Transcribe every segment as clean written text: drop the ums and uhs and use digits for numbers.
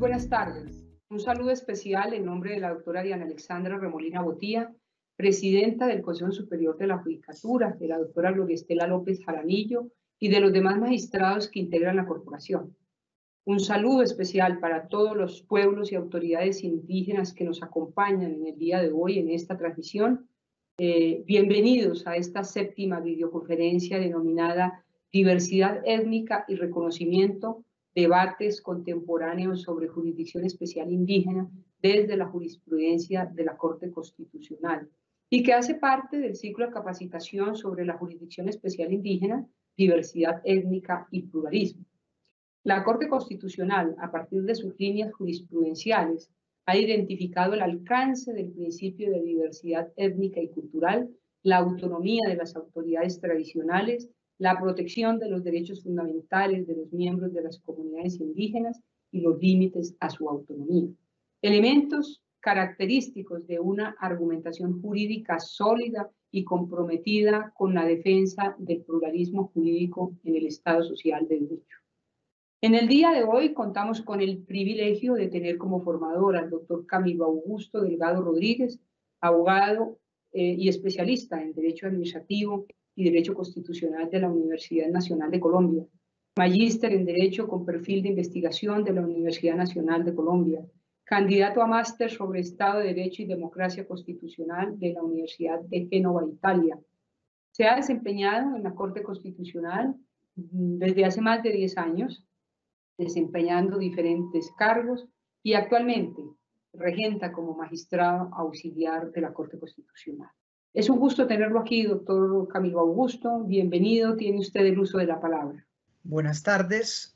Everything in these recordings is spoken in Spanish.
buenas tardes. Un saludo especial en nombre de la doctora Diana Alexandra Remolina Botía, presidenta del Consejo Superior de la Judicatura, de la doctora Gloria Estela López Jaramillo y de los demás magistrados que integran la corporación. Un saludo especial para todos los pueblos y autoridades indígenas que nos acompañan en el día de hoy en esta transmisión. Bienvenidos a esta séptima videoconferencia denominada Diversidad Étnica y Reconocimiento, debates contemporáneos sobre jurisdicción especial indígena desde la jurisprudencia de la Corte Constitucional y que hace parte del ciclo de capacitación sobre la jurisdicción especial indígena, diversidad étnica y pluralismo. La Corte Constitucional, a partir de sus líneas jurisprudenciales, ha identificado el alcance del principio de diversidad étnica y cultural, la autonomía de las autoridades tradicionales, la protección de los derechos fundamentales de los miembros de las comunidades indígenas y los límites a su autonomía. Elementos característicos de una argumentación jurídica sólida y comprometida con la defensa del pluralismo jurídico en el Estado Social de Derecho. En el día de hoy contamos con el privilegio de tener como formador al doctor Camilo Augusto Delgado Rodríguez, abogado y especialista en Derecho Administrativo y Derecho Constitucional de la Universidad Nacional de Colombia, magíster en Derecho con perfil de investigación de la Universidad Nacional de Colombia, candidato a máster sobre Estado de Derecho y Democracia Constitucional de la Universidad de Génova, Italia. Se ha desempeñado en la Corte Constitucional desde hace más de 10 años, desempeñando diferentes cargos y actualmente regenta como magistrado auxiliar de la Corte Constitucional. Es un gusto tenerlo aquí, doctor Camilo Augusto. Bienvenido, tiene usted el uso de la palabra. Buenas tardes.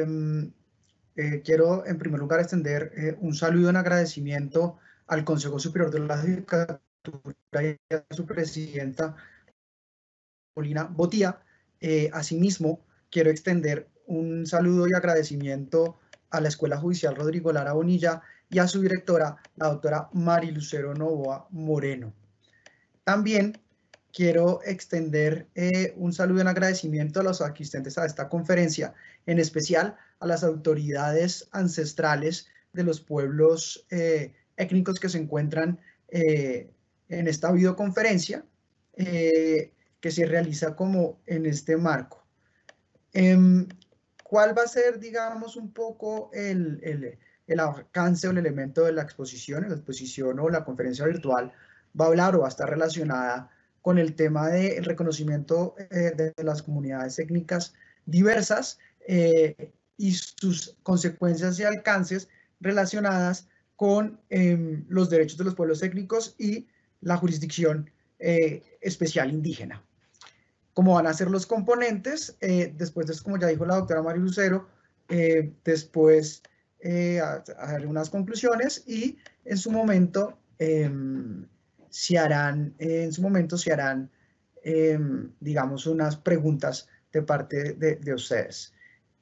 Quiero en primer lugar extender un saludo en agradecimiento al Consejo Superior de la Judicatura y a su presidenta, Molina Botía. Asimismo, quiero extender un saludo y agradecimiento a la Escuela Judicial Rodrigo Lara Bonilla y a su directora, la doctora Mari Lucero Novoa Moreno. También quiero extender un saludo en agradecimiento a los asistentes a esta conferencia, en especial a las autoridades ancestrales de los pueblos étnicos que se encuentran en esta videoconferencia que se realiza como en este marco. ¿Cuál va a ser, digamos, un poco el alcance o el elemento de la exposición? La exposición o la conferencia virtual va a hablar o va a estar relacionada con el tema del reconocimiento de las comunidades étnicas diversas y sus consecuencias y alcances relacionadas con los derechos de los pueblos étnicos y la jurisdicción especial indígena. Cómo van a ser los componentes, después de, como ya dijo la doctora Mari Lucero, después haré unas conclusiones y en su momento se harán, digamos, unas preguntas de parte de ustedes.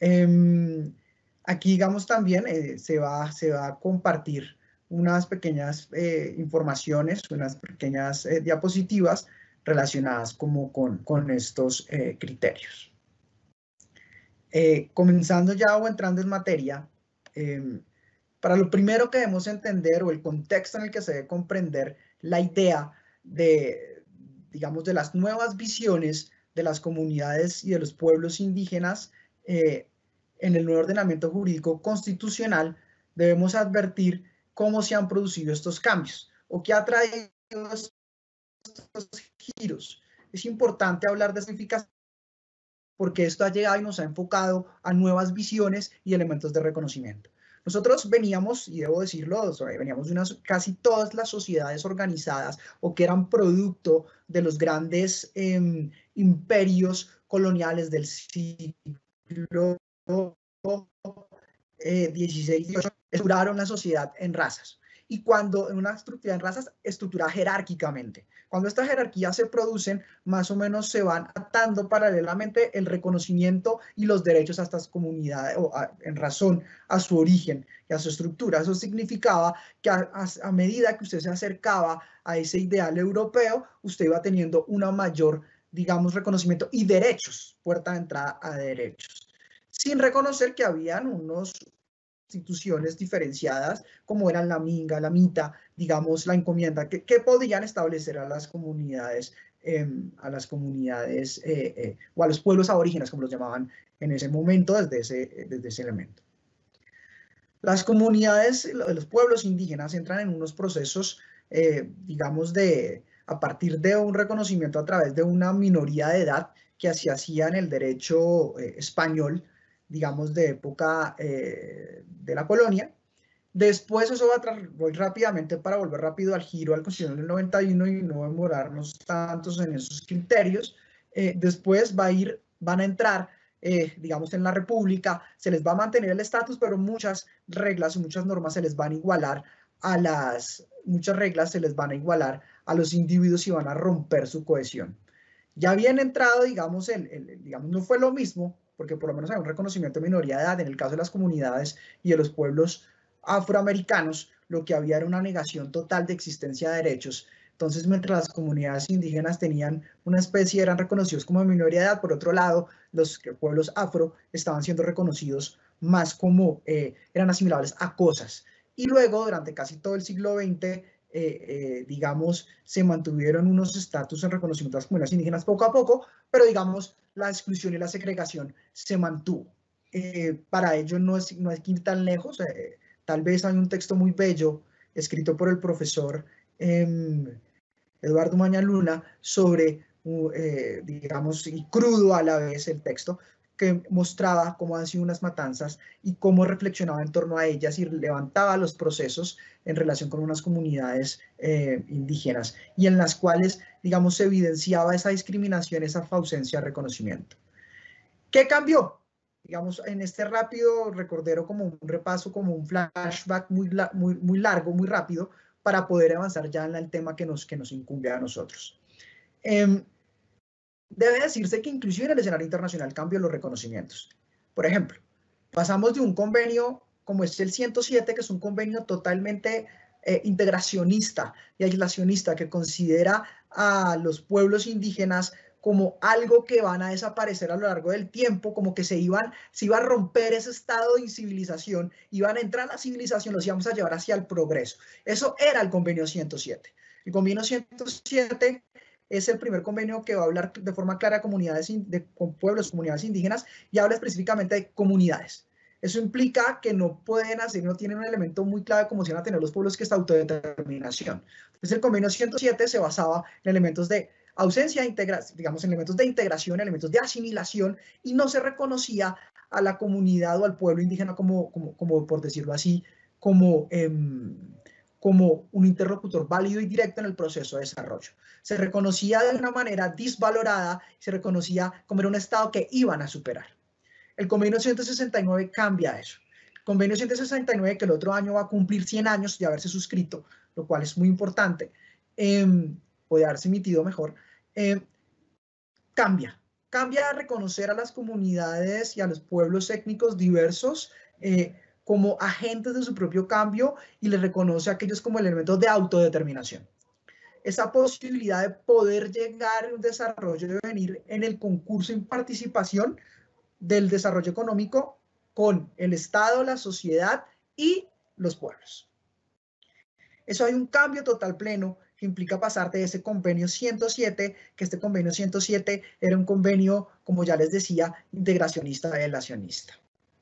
Aquí, digamos, también se va a compartir unas pequeñas informaciones, unas pequeñas diapositivas relacionadas como con estos criterios. Comenzando ya o entrando en materia, para lo primero que debemos entender o el contexto en el que se debe comprender la idea de, digamos, de las nuevas visiones de las comunidades y de los pueblos indígenas en el nuevo ordenamiento jurídico constitucional, debemos advertir cómo se han producido estos cambios o qué ha traído estos giros. Es importante hablar de significación porque esto ha llegado y nos ha enfocado a nuevas visiones y elementos de reconocimiento. Nosotros veníamos, y debo decirlo, veníamos de casi todas las sociedades organizadas o que eran producto de los grandes imperios coloniales del siglo XVI, estructuraron la sociedad en razas. Y cuando en una estructura en razas, estructurada jerárquicamente. Cuando estas jerarquías se producen, más o menos se van atando paralelamente el reconocimiento y los derechos a estas comunidades, o en razón a su origen y a su estructura. Eso significaba que a medida que usted se acercaba a ese ideal europeo, usted iba teniendo una mayor, digamos, reconocimiento y derechos, puerta de entrada a derechos, sin reconocer que habían unos instituciones diferenciadas, como eran la minga, la mita, digamos, la encomienda, que podían establecer a las comunidades o a los pueblos aborígenes, como los llamaban en ese momento, desde ese elemento. Las comunidades, los pueblos indígenas entran en unos procesos, digamos, a partir de un reconocimiento a través de una minoría de edad que se hacía en el derecho español, digamos, de época de la colonia. Después eso voy rápidamente para volver rápido al giro al Constitución del 91 y no demorarnos tantos en esos criterios. Después van a entrar, digamos, en la República, se les va a mantener el estatus, pero muchas reglas, muchas normas se les van a igualar muchas reglas se les van a igualar a los individuos y van a romper su cohesión. Ya habían entrado, digamos, digamos, no fue lo mismo, porque por lo menos hay un reconocimiento de minoría de edad en el caso de las comunidades y de los pueblos afroamericanos, lo que había era una negación total de existencia de derechos. Entonces, mientras las comunidades indígenas tenían una especie, eran reconocidos como minoría de edad, por otro lado, los pueblos afro estaban siendo reconocidos más como, eran asimilables a cosas. Y luego, durante casi todo el siglo XX, digamos, se mantuvieron unos estatus en reconocimiento de las comunidades indígenas poco a poco, pero digamos, la exclusión y la segregación se mantuvo. Para ello no hay que ir tan lejos. Tal vez hay un texto muy bello escrito por el profesor Eduardo Mañaluna sobre, digamos, y crudo a la vez el texto, que mostraba cómo han sido unas matanzas y cómo reflexionaba en torno a ellas y levantaba los procesos en relación con unas comunidades indígenas y en las cuales, digamos, se evidenciaba esa discriminación, esa ausencia de reconocimiento. ¿Qué cambió? Digamos, en este rápido recordero, como un repaso, como un flashback muy largo, muy rápido, para poder avanzar ya en el tema que nos incumbe a nosotros. Debe decirse que inclusive en el escenario internacional cambian los reconocimientos. Por ejemplo, pasamos de un convenio como es el 107, que es un convenio totalmente integracionista y aislacionista, que considera a los pueblos indígenas como algo que van a desaparecer a lo largo del tiempo, como que se iba a romper ese estado de incivilización, iban a entrar a la civilización, los íbamos a llevar hacia el progreso. Eso era el convenio 107. El convenio 107 es el primer convenio que va a hablar de forma clara con pueblos, comunidades indígenas, y habla específicamente de comunidades. Eso implica que no pueden hacer, no tienen un elemento muy clave como si van a tener los pueblos, que es autodeterminación. Entonces el convenio 107 se basaba en elementos de ausencia de integración, digamos, en elementos de integración, elementos de asimilación, y no se reconocía a la comunidad o al pueblo indígena como por decirlo así, como un interlocutor válido y directo en el proceso de desarrollo. Se reconocía de una manera disvalorada, se reconocía como era un estado que iban a superar. El convenio 169 cambia eso. El convenio 169, que el otro año va a cumplir 100 años de haberse suscrito, lo cual es muy importante, o de haberse emitido mejor, cambia a reconocer a las comunidades y a los pueblos étnicos diversos como agentes de su propio cambio, y les reconoce a aquellos como elementos de autodeterminación. Esa posibilidad de poder llegar a un desarrollo debe venir en el concurso y participación del desarrollo económico con el Estado, la sociedad y los pueblos. Eso hay un cambio total pleno que implica pasar de ese convenio 107, que este convenio 107 era un convenio, como ya les decía, integracionista y relacionista.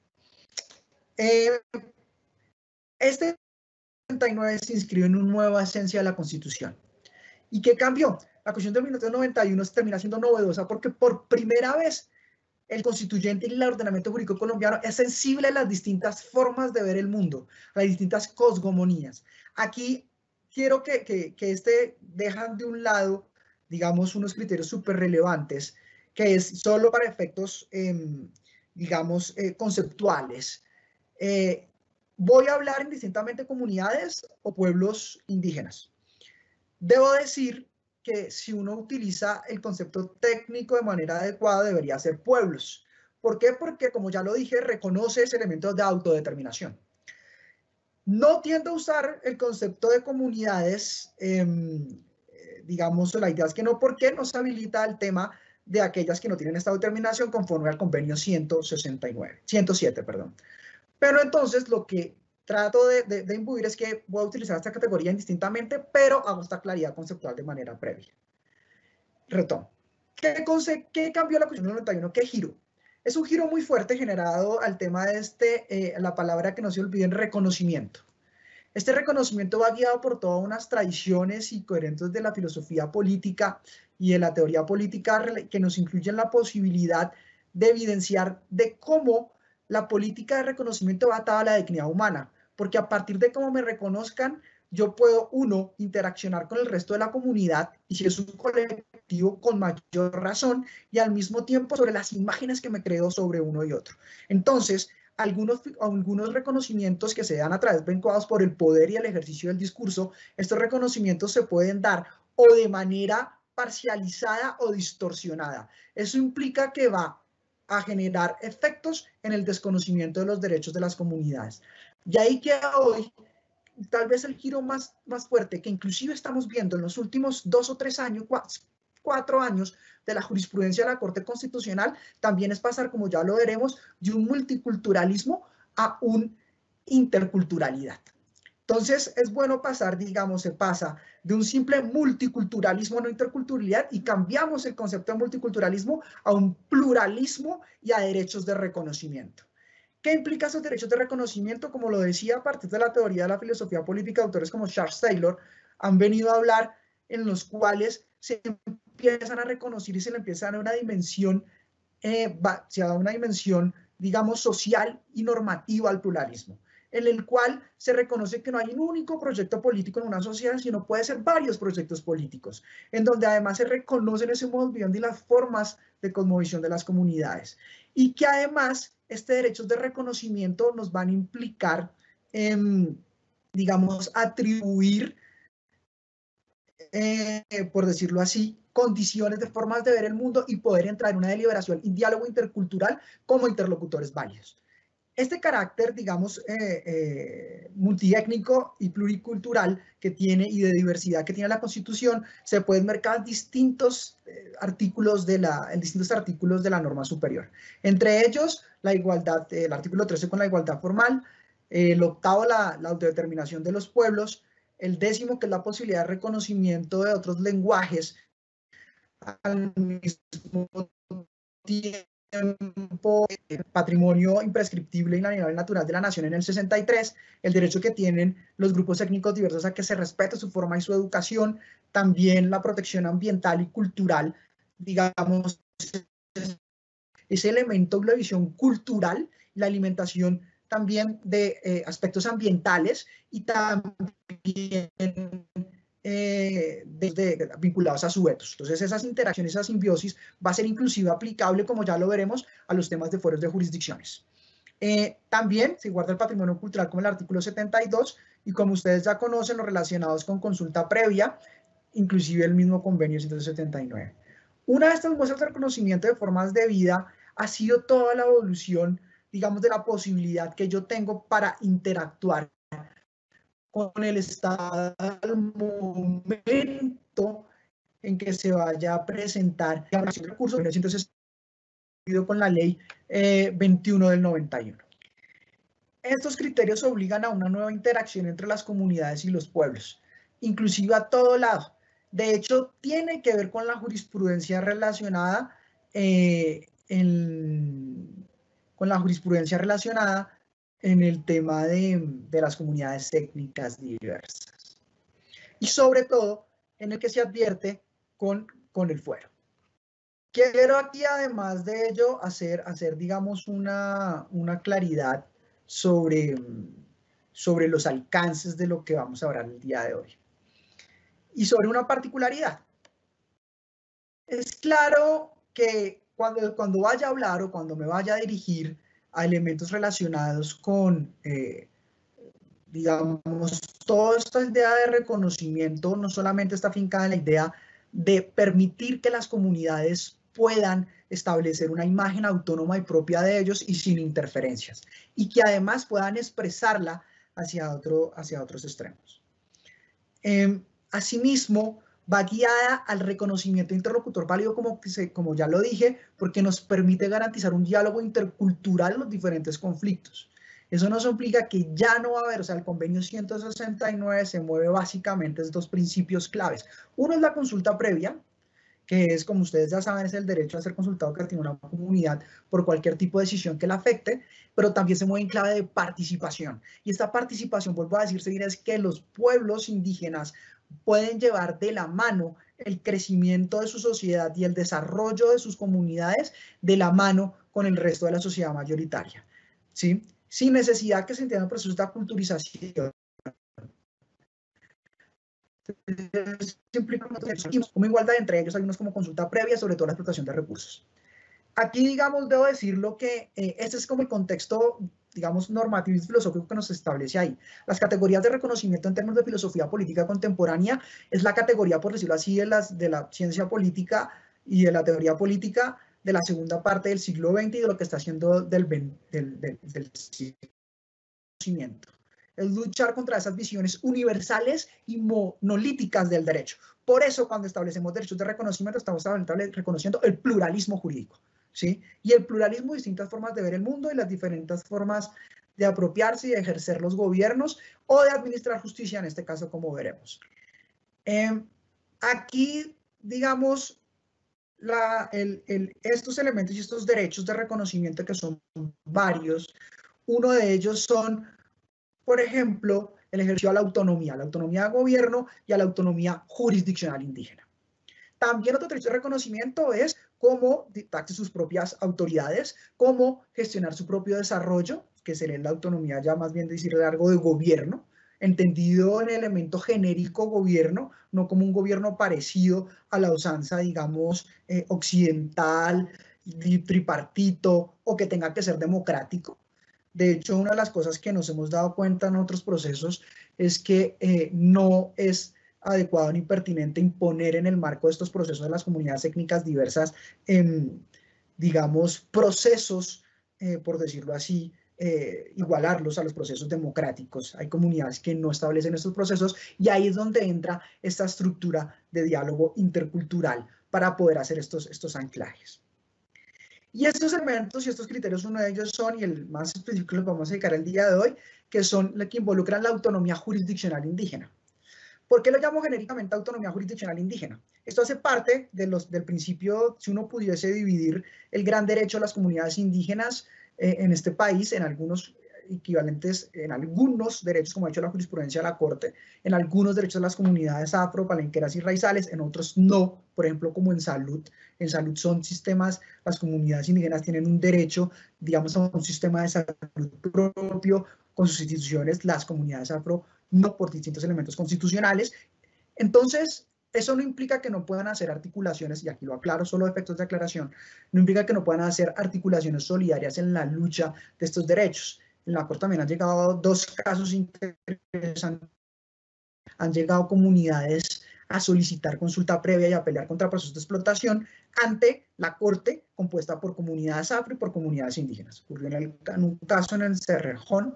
Este 39 se inscribió en una nueva esencia de la Constitución. ¿Y qué cambió? La Constitución de 1991 termina siendo novedosa porque por primera vez el constituyente y el ordenamiento jurídico colombiano es sensible a las distintas formas de ver el mundo, a las distintas cosmogonías. Aquí quiero que dejan de un lado, digamos, unos criterios súper relevantes, que es solo para efectos, digamos, conceptuales. Voy a hablar indistintamente de comunidades o pueblos indígenas. Debo decir que si uno utiliza el concepto técnico de manera adecuada, debería ser pueblos. ¿Por qué? Porque, como ya lo dije, reconoce ese elemento de autodeterminación. No tiendo a usar el concepto de comunidades, digamos, la idea es que no, porque nos habilita el tema de aquellas que no tienen esta determinación conforme al convenio 107, perdón. Pero entonces lo que trato de imbuir es que voy a utilizar esta categoría indistintamente, pero hago esta claridad conceptual de manera previa. Retomo. ¿Qué cambió la Constitución del 91? ¿Qué giro? Es un giro muy fuerte generado al tema de la palabra que no se olviden, reconocimiento. Este reconocimiento va guiado por todas unas tradiciones y coherentes de la filosofía política y de la teoría política que nos incluyen la posibilidad de evidenciar de cómo la política de reconocimiento va atada a la dignidad humana, porque a partir de cómo me reconozcan, yo puedo, uno, interaccionar con el resto de la comunidad, y si es un colectivo, con mayor razón, y al mismo tiempo sobre las imágenes que me creo sobre uno y otro. Entonces, algunos reconocimientos que se dan a través vinculados por el poder y el ejercicio del discurso, estos reconocimientos se pueden dar o de manera parcializada o distorsionada. Eso implica que va a generar efectos en el desconocimiento de los derechos de las comunidades. Y ahí queda hoy tal vez el giro más fuerte que inclusive estamos viendo en los últimos 2 o 3 años, 4 años de la jurisprudencia de la Corte Constitucional, también es pasar, como ya lo veremos, de un multiculturalismo a un interculturalidad. Entonces es bueno pasar, digamos, se pasa de un simple multiculturalismo a no interculturalidad y cambiamos el concepto de multiculturalismo a un pluralismo y a derechos de reconocimiento. ¿Qué implica esos derechos de reconocimiento? Como lo decía, a partir de la teoría de la filosofía política, autores como Charles Taylor han venido a hablar en los cuales se empiezan a reconocer y se le empieza a dar una dimensión, se da una dimensión, digamos, social y normativa al pluralismo, en el cual se reconoce que no hay un único proyecto político en una sociedad, sino puede ser varios proyectos políticos, en donde además se reconocen ese modo de vida y las formas de cosmovisión de las comunidades, y que además este derechos de reconocimiento nos van a implicar, digamos, atribuir, por decirlo así, condiciones de formas de ver el mundo y poder entrar en una deliberación y diálogo intercultural como interlocutores válidos. Este carácter, digamos, multiétnico y pluricultural que tiene y de diversidad que tiene la Constitución se puede enmarcar en distintos artículos de la norma superior. Entre ellos, la igualdad, el artículo 13 con la igualdad formal, el octavo, la autodeterminación de los pueblos, el 10º, que es la posibilidad de reconocimiento de otros lenguajes, al mismo tiempo, patrimonio imprescriptible y inalienable natural de la nación en el 63, el derecho que tienen los grupos étnicos diversos a que se respete su forma y su educación, también la protección ambiental y cultural, digamos, ese elemento de la visión cultural, la alimentación también de aspectos ambientales y también vinculados a sujetos. Entonces esas interacciones, esa simbiosis va a ser inclusive aplicable, como ya lo veremos, a los temas de fueros de jurisdicciones. También se guarda el patrimonio cultural como el artículo 72 y como ustedes ya conocen los relacionados con consulta previa, inclusive el mismo convenio 179. Una de estas muestras de reconocimiento de formas de vida ha sido toda la evolución, digamos, de la posibilidad que yo tengo para interactuar con el Estado al momento en que se vaya a presentar el recurso, entonces con la ley 21 del 91. Estos criterios obligan a una nueva interacción entre las comunidades y los pueblos, inclusive a todo lado. De hecho, tiene que ver con la jurisprudencia relacionada en el tema de las comunidades étnicas diversas. Y sobre todo, en el que se advierte con el fuero. Quiero aquí, además de ello, hacer digamos, una claridad sobre los alcances de lo que vamos a hablar el día de hoy. Y sobre una particularidad. Es claro que cuando vaya a hablar o cuando me vaya a dirigir a elementos relacionados con, digamos, toda esta idea de reconocimiento, no solamente está fincada en la idea de permitir que las comunidades puedan establecer una imagen autónoma y propia de ellos y sin interferencias, y que además puedan expresarla hacia otros extremos. Asimismo, va guiada al reconocimiento interlocutor válido, como ya lo dije, porque nos permite garantizar un diálogo intercultural en los diferentes conflictos. Eso no implica que ya no va a haber, o sea, el convenio 169 se mueve básicamente de dos principios claves. Uno es la consulta previa, que es, como ustedes ya saben, es el derecho a ser consultado que tiene una comunidad por cualquier tipo de decisión que la afecte, pero también se mueve en clave de participación. Y esta participación, vuelvo a decir, es que los pueblos indígenas pueden llevar de la mano el crecimiento de su sociedad y el desarrollo de sus comunidades de la mano con el resto de la sociedad mayoritaria, ¿sí? Sin necesidad que se entiendan procesos de aculturización. Como igualdad entre ellos, hay unos como consulta previa, sobre todo la explotación de recursos. Aquí, digamos, debo decirlo que este es como el contexto, digamos, normativo y filosófico que nos establece ahí. Las categorías de reconocimiento en términos de filosofía política contemporánea es la categoría, por decirlo así, de la ciencia política y de la teoría política de la segunda parte del siglo XX y de lo que está haciendo del conocimiento. Es luchar contra esas visiones universales y monolíticas del derecho. Por eso, cuando establecemos derechos de reconocimiento, estamos reconociendo el pluralismo jurídico, ¿sí? Y el pluralismo, distintas formas de ver el mundo y las diferentes formas de apropiarse y de ejercer los gobiernos o de administrar justicia, en este caso, como veremos. Aquí, digamos, estos elementos y estos derechos de reconocimiento, que son varios, uno de ellos son, por ejemplo, el ejercicio a la autonomía de gobierno y a la autonomía jurisdiccional indígena. También otro derecho de reconocimiento es cómo dictarse sus propias autoridades, cómo gestionar su propio desarrollo, que sería la autonomía ya más bien decir algo de gobierno, entendido en el elemento genérico gobierno, no como un gobierno parecido a la usanza, digamos, occidental, tripartito, o que tenga que ser democrático. De hecho, una de las cosas que nos hemos dado cuenta en otros procesos es que no es adecuado ni pertinente imponer en el marco de estos procesos de las comunidades étnicas diversas, digamos, procesos, por decirlo así, igualarlos a los procesos democráticos. Hay comunidades que no establecen estos procesos y ahí es donde entra esta estructura de diálogo intercultural para poder hacer estos anclajes. Y estos elementos y estos criterios, uno de ellos son, y el más específico que los vamos a dedicar el día de hoy, que son los que involucran la autonomía jurisdiccional indígena. ¿Por qué lo llamo genéricamente autonomía jurisdiccional indígena? Esto hace parte del principio, si uno pudiese dividir el gran derecho de las comunidades indígenas en este país en algunos equivalentes, en algunos derechos, como ha hecho la jurisprudencia de la Corte, en algunos derechos de las comunidades afro, palenqueras y raizales, en otros no, por ejemplo, como en salud. En salud son sistemas, las comunidades indígenas tienen un derecho, digamos, a un sistema de salud propio, con sus instituciones, las comunidades afro no, por distintos elementos constitucionales. Entonces, eso no implica que no puedan hacer articulaciones, y aquí lo aclaro, solo efectos de aclaración, no implica que no puedan hacer articulaciones solidarias en la lucha de estos derechos. En la Corte también han llegado dos casos interesantes. Han llegado comunidades a solicitar consulta previa y a pelear contra procesos de explotación ante la Corte compuesta por comunidades afro y por comunidades indígenas. Ocurrió en un caso en el Cerrejón,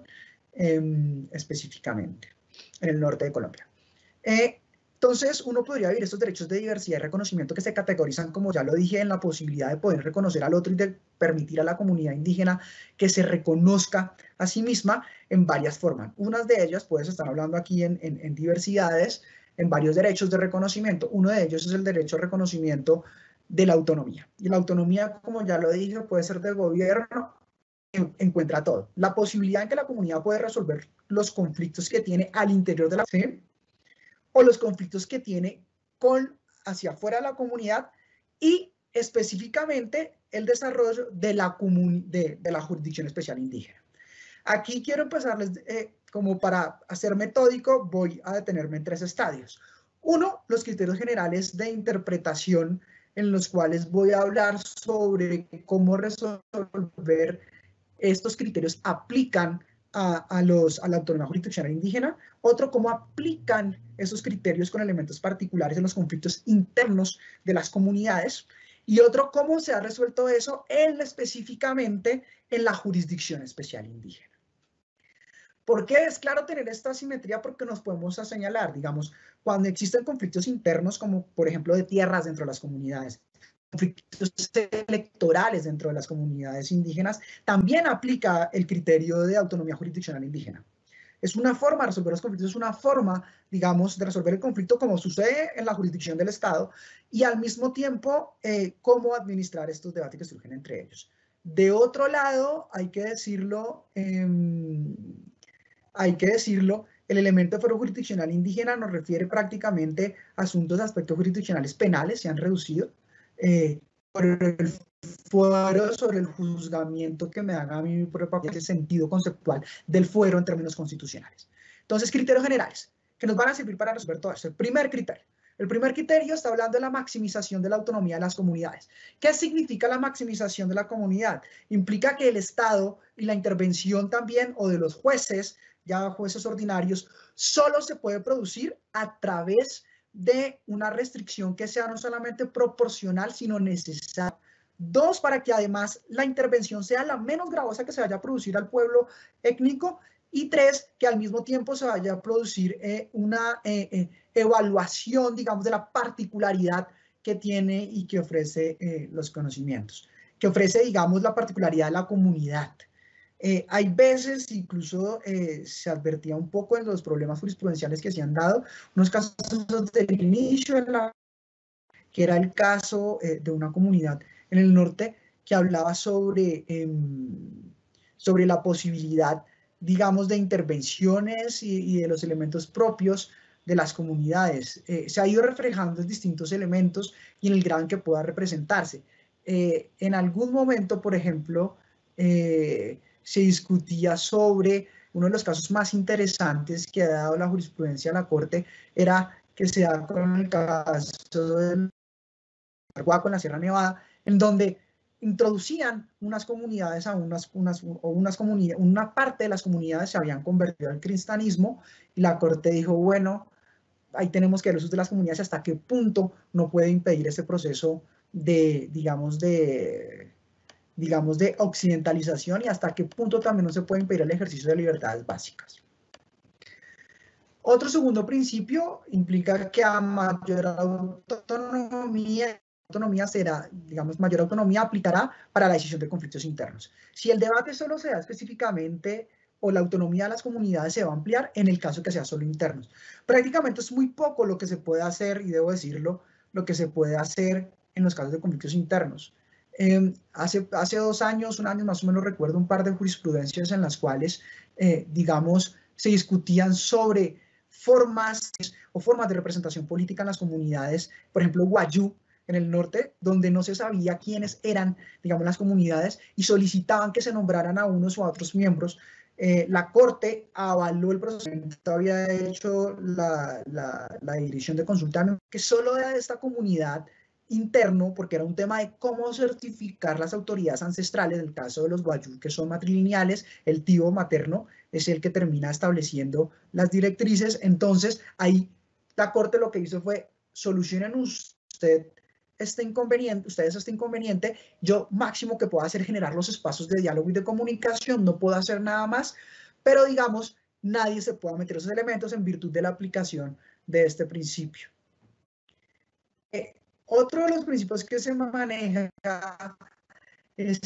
específicamente, en el norte de Colombia. Entonces, uno podría vivir estos derechos de diversidad y reconocimiento que se categorizan, como ya lo dije, en la posibilidad de poder reconocer al otro y de permitir a la comunidad indígena que se reconozca a sí misma en varias formas. Unas de ellas, pues, están hablando aquí en diversidades, en varios derechos de reconocimiento. Uno de ellos es el derecho al reconocimiento de la autonomía. Y la autonomía, como ya lo dije, puede ser del gobierno, encuentra todo. La posibilidad en que la comunidad puede resolver los conflictos que tiene al interior de la comunidad, o los conflictos que tiene hacia afuera de la comunidad, y específicamente el desarrollo de la jurisdicción especial indígena. Aquí quiero empezarles, como para hacer metódico, voy a detenerme en tres estadios. Uno, los criterios generales de interpretación, en los cuales voy a hablar sobre cómo resolver estos criterios aplican a la autonomía jurisdiccional indígena. Otro, cómo aplican esos criterios con elementos particulares en los conflictos internos de las comunidades. Y otro, cómo se ha resuelto eso específicamente en la jurisdicción especial indígena. ¿Por qué es claro tener esta asimetría? Porque nos podemos señalar, digamos, cuando existen conflictos internos, como por ejemplo de tierras dentro de las comunidades, conflictos electorales dentro de las comunidades indígenas, también aplica el criterio de autonomía jurisdiccional indígena. Es una forma de resolver los conflictos, es una forma, digamos, de resolver el conflicto como sucede en la jurisdicción del Estado y al mismo tiempo cómo administrar estos debates que surgen entre ellos. De otro lado, hay que decirlo, el elemento de fuero jurisdiccional indígena nos refiere prácticamente a asuntos de aspectos jurisdiccionales penales, se han reducido, por el fuero sobre el juzgamiento que me haga a mí mi propio papel, el sentido conceptual del fuero en términos constitucionales. Entonces, criterios generales que nos van a servir para resolver todo esto. El primer criterio está hablando de la maximización de la autonomía de las comunidades. ¿Qué significa la maximización de la comunidad? Implica que el Estado y la intervención también, o de los jueces, ya jueces ordinarios, solo se puede producir a través de una restricción que sea no solamente proporcional, sino necesaria. 2, para que además la intervención sea la menos gravosa que se vaya a producir al pueblo étnico. Y 3, que al mismo tiempo se vaya a producir una evaluación, digamos, de la particularidad que tiene y que ofrece los conocimientos, que ofrece, digamos, la particularidad de la comunidad. Hay veces, incluso se advertía un poco en los problemas jurisprudenciales que se han dado, unos casos del inicio, que era el caso de una comunidad en el norte que hablaba sobre la posibilidad, digamos, de intervenciones y de los elementos propios de las comunidades. Se ha ido reflejando en distintos elementos y en el grado en que pueda representarse. En algún momento, por ejemplo, se discutía sobre uno de los casos más interesantes que ha dado la jurisprudencia a la Corte, era que se da con el caso del Arhuaco en la Sierra Nevada, en donde introducían unas comunidades una parte de las comunidades se habían convertido al cristianismo y la Corte dijo, bueno, ahí tenemos que ver los usos de las comunidades hasta qué punto no puede impedir ese proceso de, digamos, de occidentalización y hasta qué punto también no se puede impedir el ejercicio de libertades básicas. Otro segundo principio implica que a mayor autonomía será, digamos, mayor autonomía aplicará para la decisión de conflictos internos. Si el debate solo se da específicamente o la autonomía de las comunidades se va a ampliar en el caso que sea solo internos. Prácticamente es muy poco lo que se puede hacer, y debo decirlo, lo que se puede hacer en los casos de conflictos internos. Hace 2 años, un año más o menos, recuerdo un par de jurisprudencias en las cuales, digamos, se discutían sobre formas de representación política en las comunidades, por ejemplo, Wayuu, en el norte, donde no se sabía quiénes eran, digamos, las comunidades y solicitaban que se nombraran a unos o a otros miembros. La Corte avaló el procedimiento, había hecho la dirección de consulta, que solo era de esta comunidad interno, porque era un tema de cómo certificar las autoridades ancestrales. En el caso de los Wayuu, que son matrilineales, el tío materno es el que termina estableciendo las directrices. Entonces, ahí la Corte lo que hizo fue, solucionen ustedes este inconveniente, yo máximo que puedo hacer es generar los espacios de diálogo y de comunicación, no puedo hacer nada más, pero digamos, nadie se pueda meter esos elementos en virtud de la aplicación de este principio. Otro de los principios que se maneja es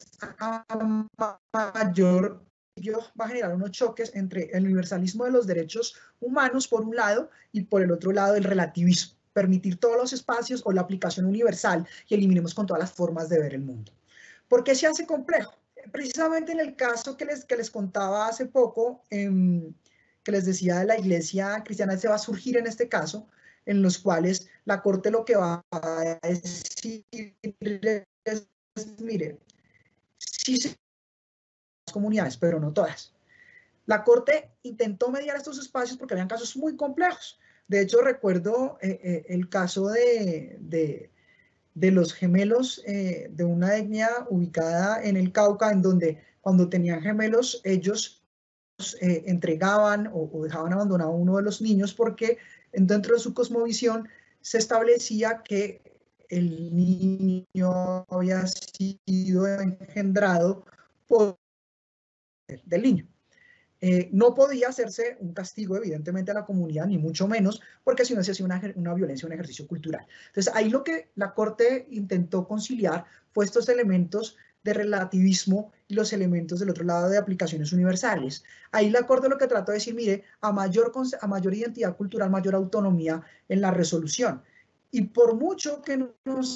mayor, va a generar unos choques entre el universalismo de los derechos humanos por un lado y por el otro lado el relativismo, permitir todos los espacios o la aplicación universal y eliminemos con todas las formas de ver el mundo. ¿Por qué se hace complejo? Precisamente en el caso que les contaba hace poco, que les decía de la iglesia cristiana, se va a surgir en este caso, en los cuales la Corte lo que va a decir es, mire, sí se las comunidades, pero no todas. La Corte intentó mediar estos espacios porque habían casos muy complejos. De hecho, recuerdo el caso de los gemelos de una etnia ubicada en el Cauca, en donde cuando tenían gemelos, ellos entregaban o dejaban abandonado a uno de los niños porque dentro de su cosmovisión se establecía que el niño había sido engendrado por del niño. No podía hacerse un castigo, evidentemente, a la comunidad, ni mucho menos, porque si no se hacía una violencia, un ejercicio cultural. Entonces, ahí lo que la Corte intentó conciliar fue estos elementos de relativismo y los elementos del otro lado de aplicaciones universales. Ahí la Corte lo que trató de decir, mire, a mayor identidad cultural, mayor autonomía en la resolución. Y por mucho que nos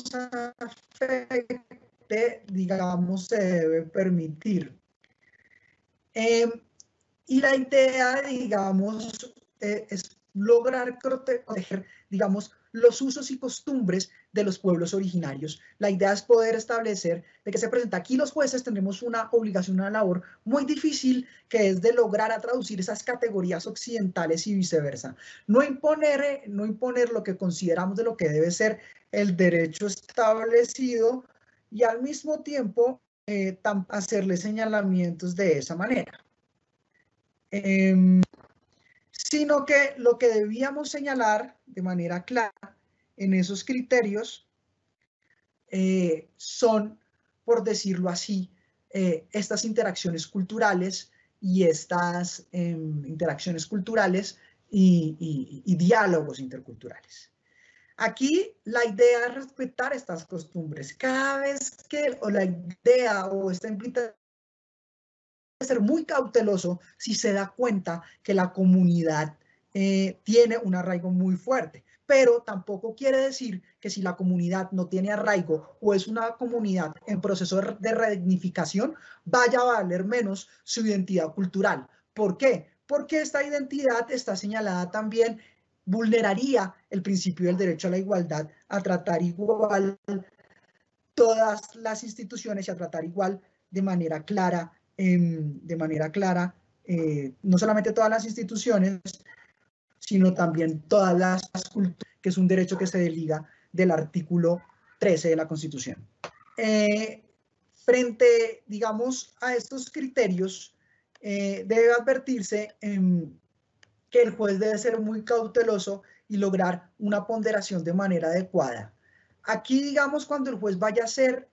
afecte, digamos, se debe permitir. Y la idea, digamos, es lograr proteger, digamos, los usos y costumbres de los pueblos originarios. La idea es poder establecer de que se presenta aquí los jueces tendremos una obligación, una labor muy difícil que es de lograr a traducir esas categorías occidentales y viceversa. No imponer lo que consideramos de lo que debe ser el derecho establecido y al mismo tiempo hacerle señalamientos de esa manera. Sino que lo que debíamos señalar de manera clara en esos criterios son, por decirlo así, estas interacciones culturales y estas interacciones culturales y diálogos interculturales. Aquí la idea es respetar estas costumbres. Cada vez que la idea o esta invitación ser muy cauteloso si se da cuenta que la comunidad tiene un arraigo muy fuerte, pero tampoco quiere decir que si la comunidad no tiene arraigo o es una comunidad en proceso de redignificación, vaya a valer menos su identidad cultural. ¿Por qué? Porque esta identidad está señalada también, vulneraría el principio del derecho a la igualdad, a tratar igual todas las instituciones y a tratar igual de manera clara, no solamente todas las instituciones, sino también todas las culturas, que es un derecho que se desliga del artículo 13 de la Constitución. Frente, digamos, a estos criterios, debe advertirse que el juez debe ser muy cauteloso y lograr una ponderación de manera adecuada. Aquí, digamos, cuando el juez vaya a hacer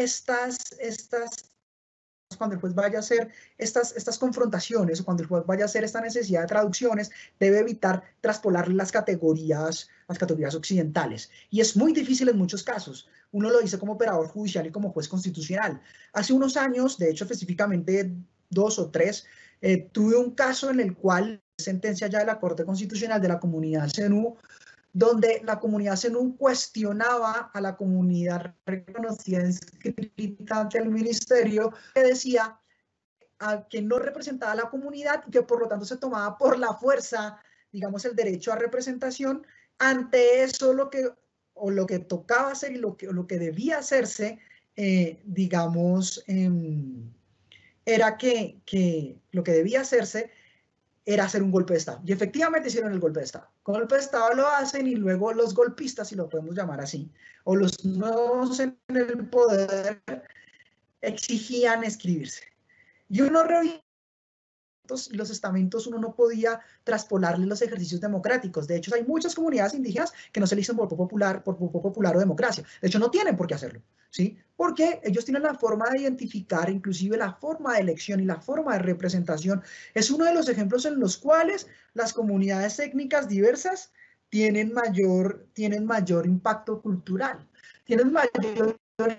cuando el juez vaya a hacer estas confrontaciones o cuando el juez vaya a hacer esta necesidad de traducciones, debe evitar traspolar las categorías occidentales. Y es muy difícil en muchos casos. Uno lo dice como operador judicial y como juez constitucional. Hace unos años, de hecho específicamente 2 o 3, tuve un caso en el cual, sentencia ya de la Corte Constitucional de la comunidad CENU, donde la comunidad CENU cuestionaba a la comunidad reconocida inscrita ante el ministerio, que decía que no representaba a la comunidad y que por lo tanto se tomaba por la fuerza, digamos, el derecho a representación. Ante eso, lo que tocaba hacer y lo que debía hacerse, digamos, era que lo que debía hacerse era hacer un golpe de Estado. Y efectivamente hicieron el golpe de Estado. Con el golpe de Estado lo hacen y luego los golpistas, si lo podemos llamar así, o los nuevos en el poder, exigían escribirse. Y uno revisa los estamentos, uno no podía traspolarle los ejercicios democráticos. De hecho, hay muchas comunidades indígenas que no se eligen por voto popular o democracia. De hecho, no tienen por qué hacerlo, ¿sí? Porque ellos tienen la forma de identificar, inclusive la forma de elección y la forma de representación. Es uno de los ejemplos en los cuales las comunidades étnicas diversas tienen mayor impacto cultural, tienen mayor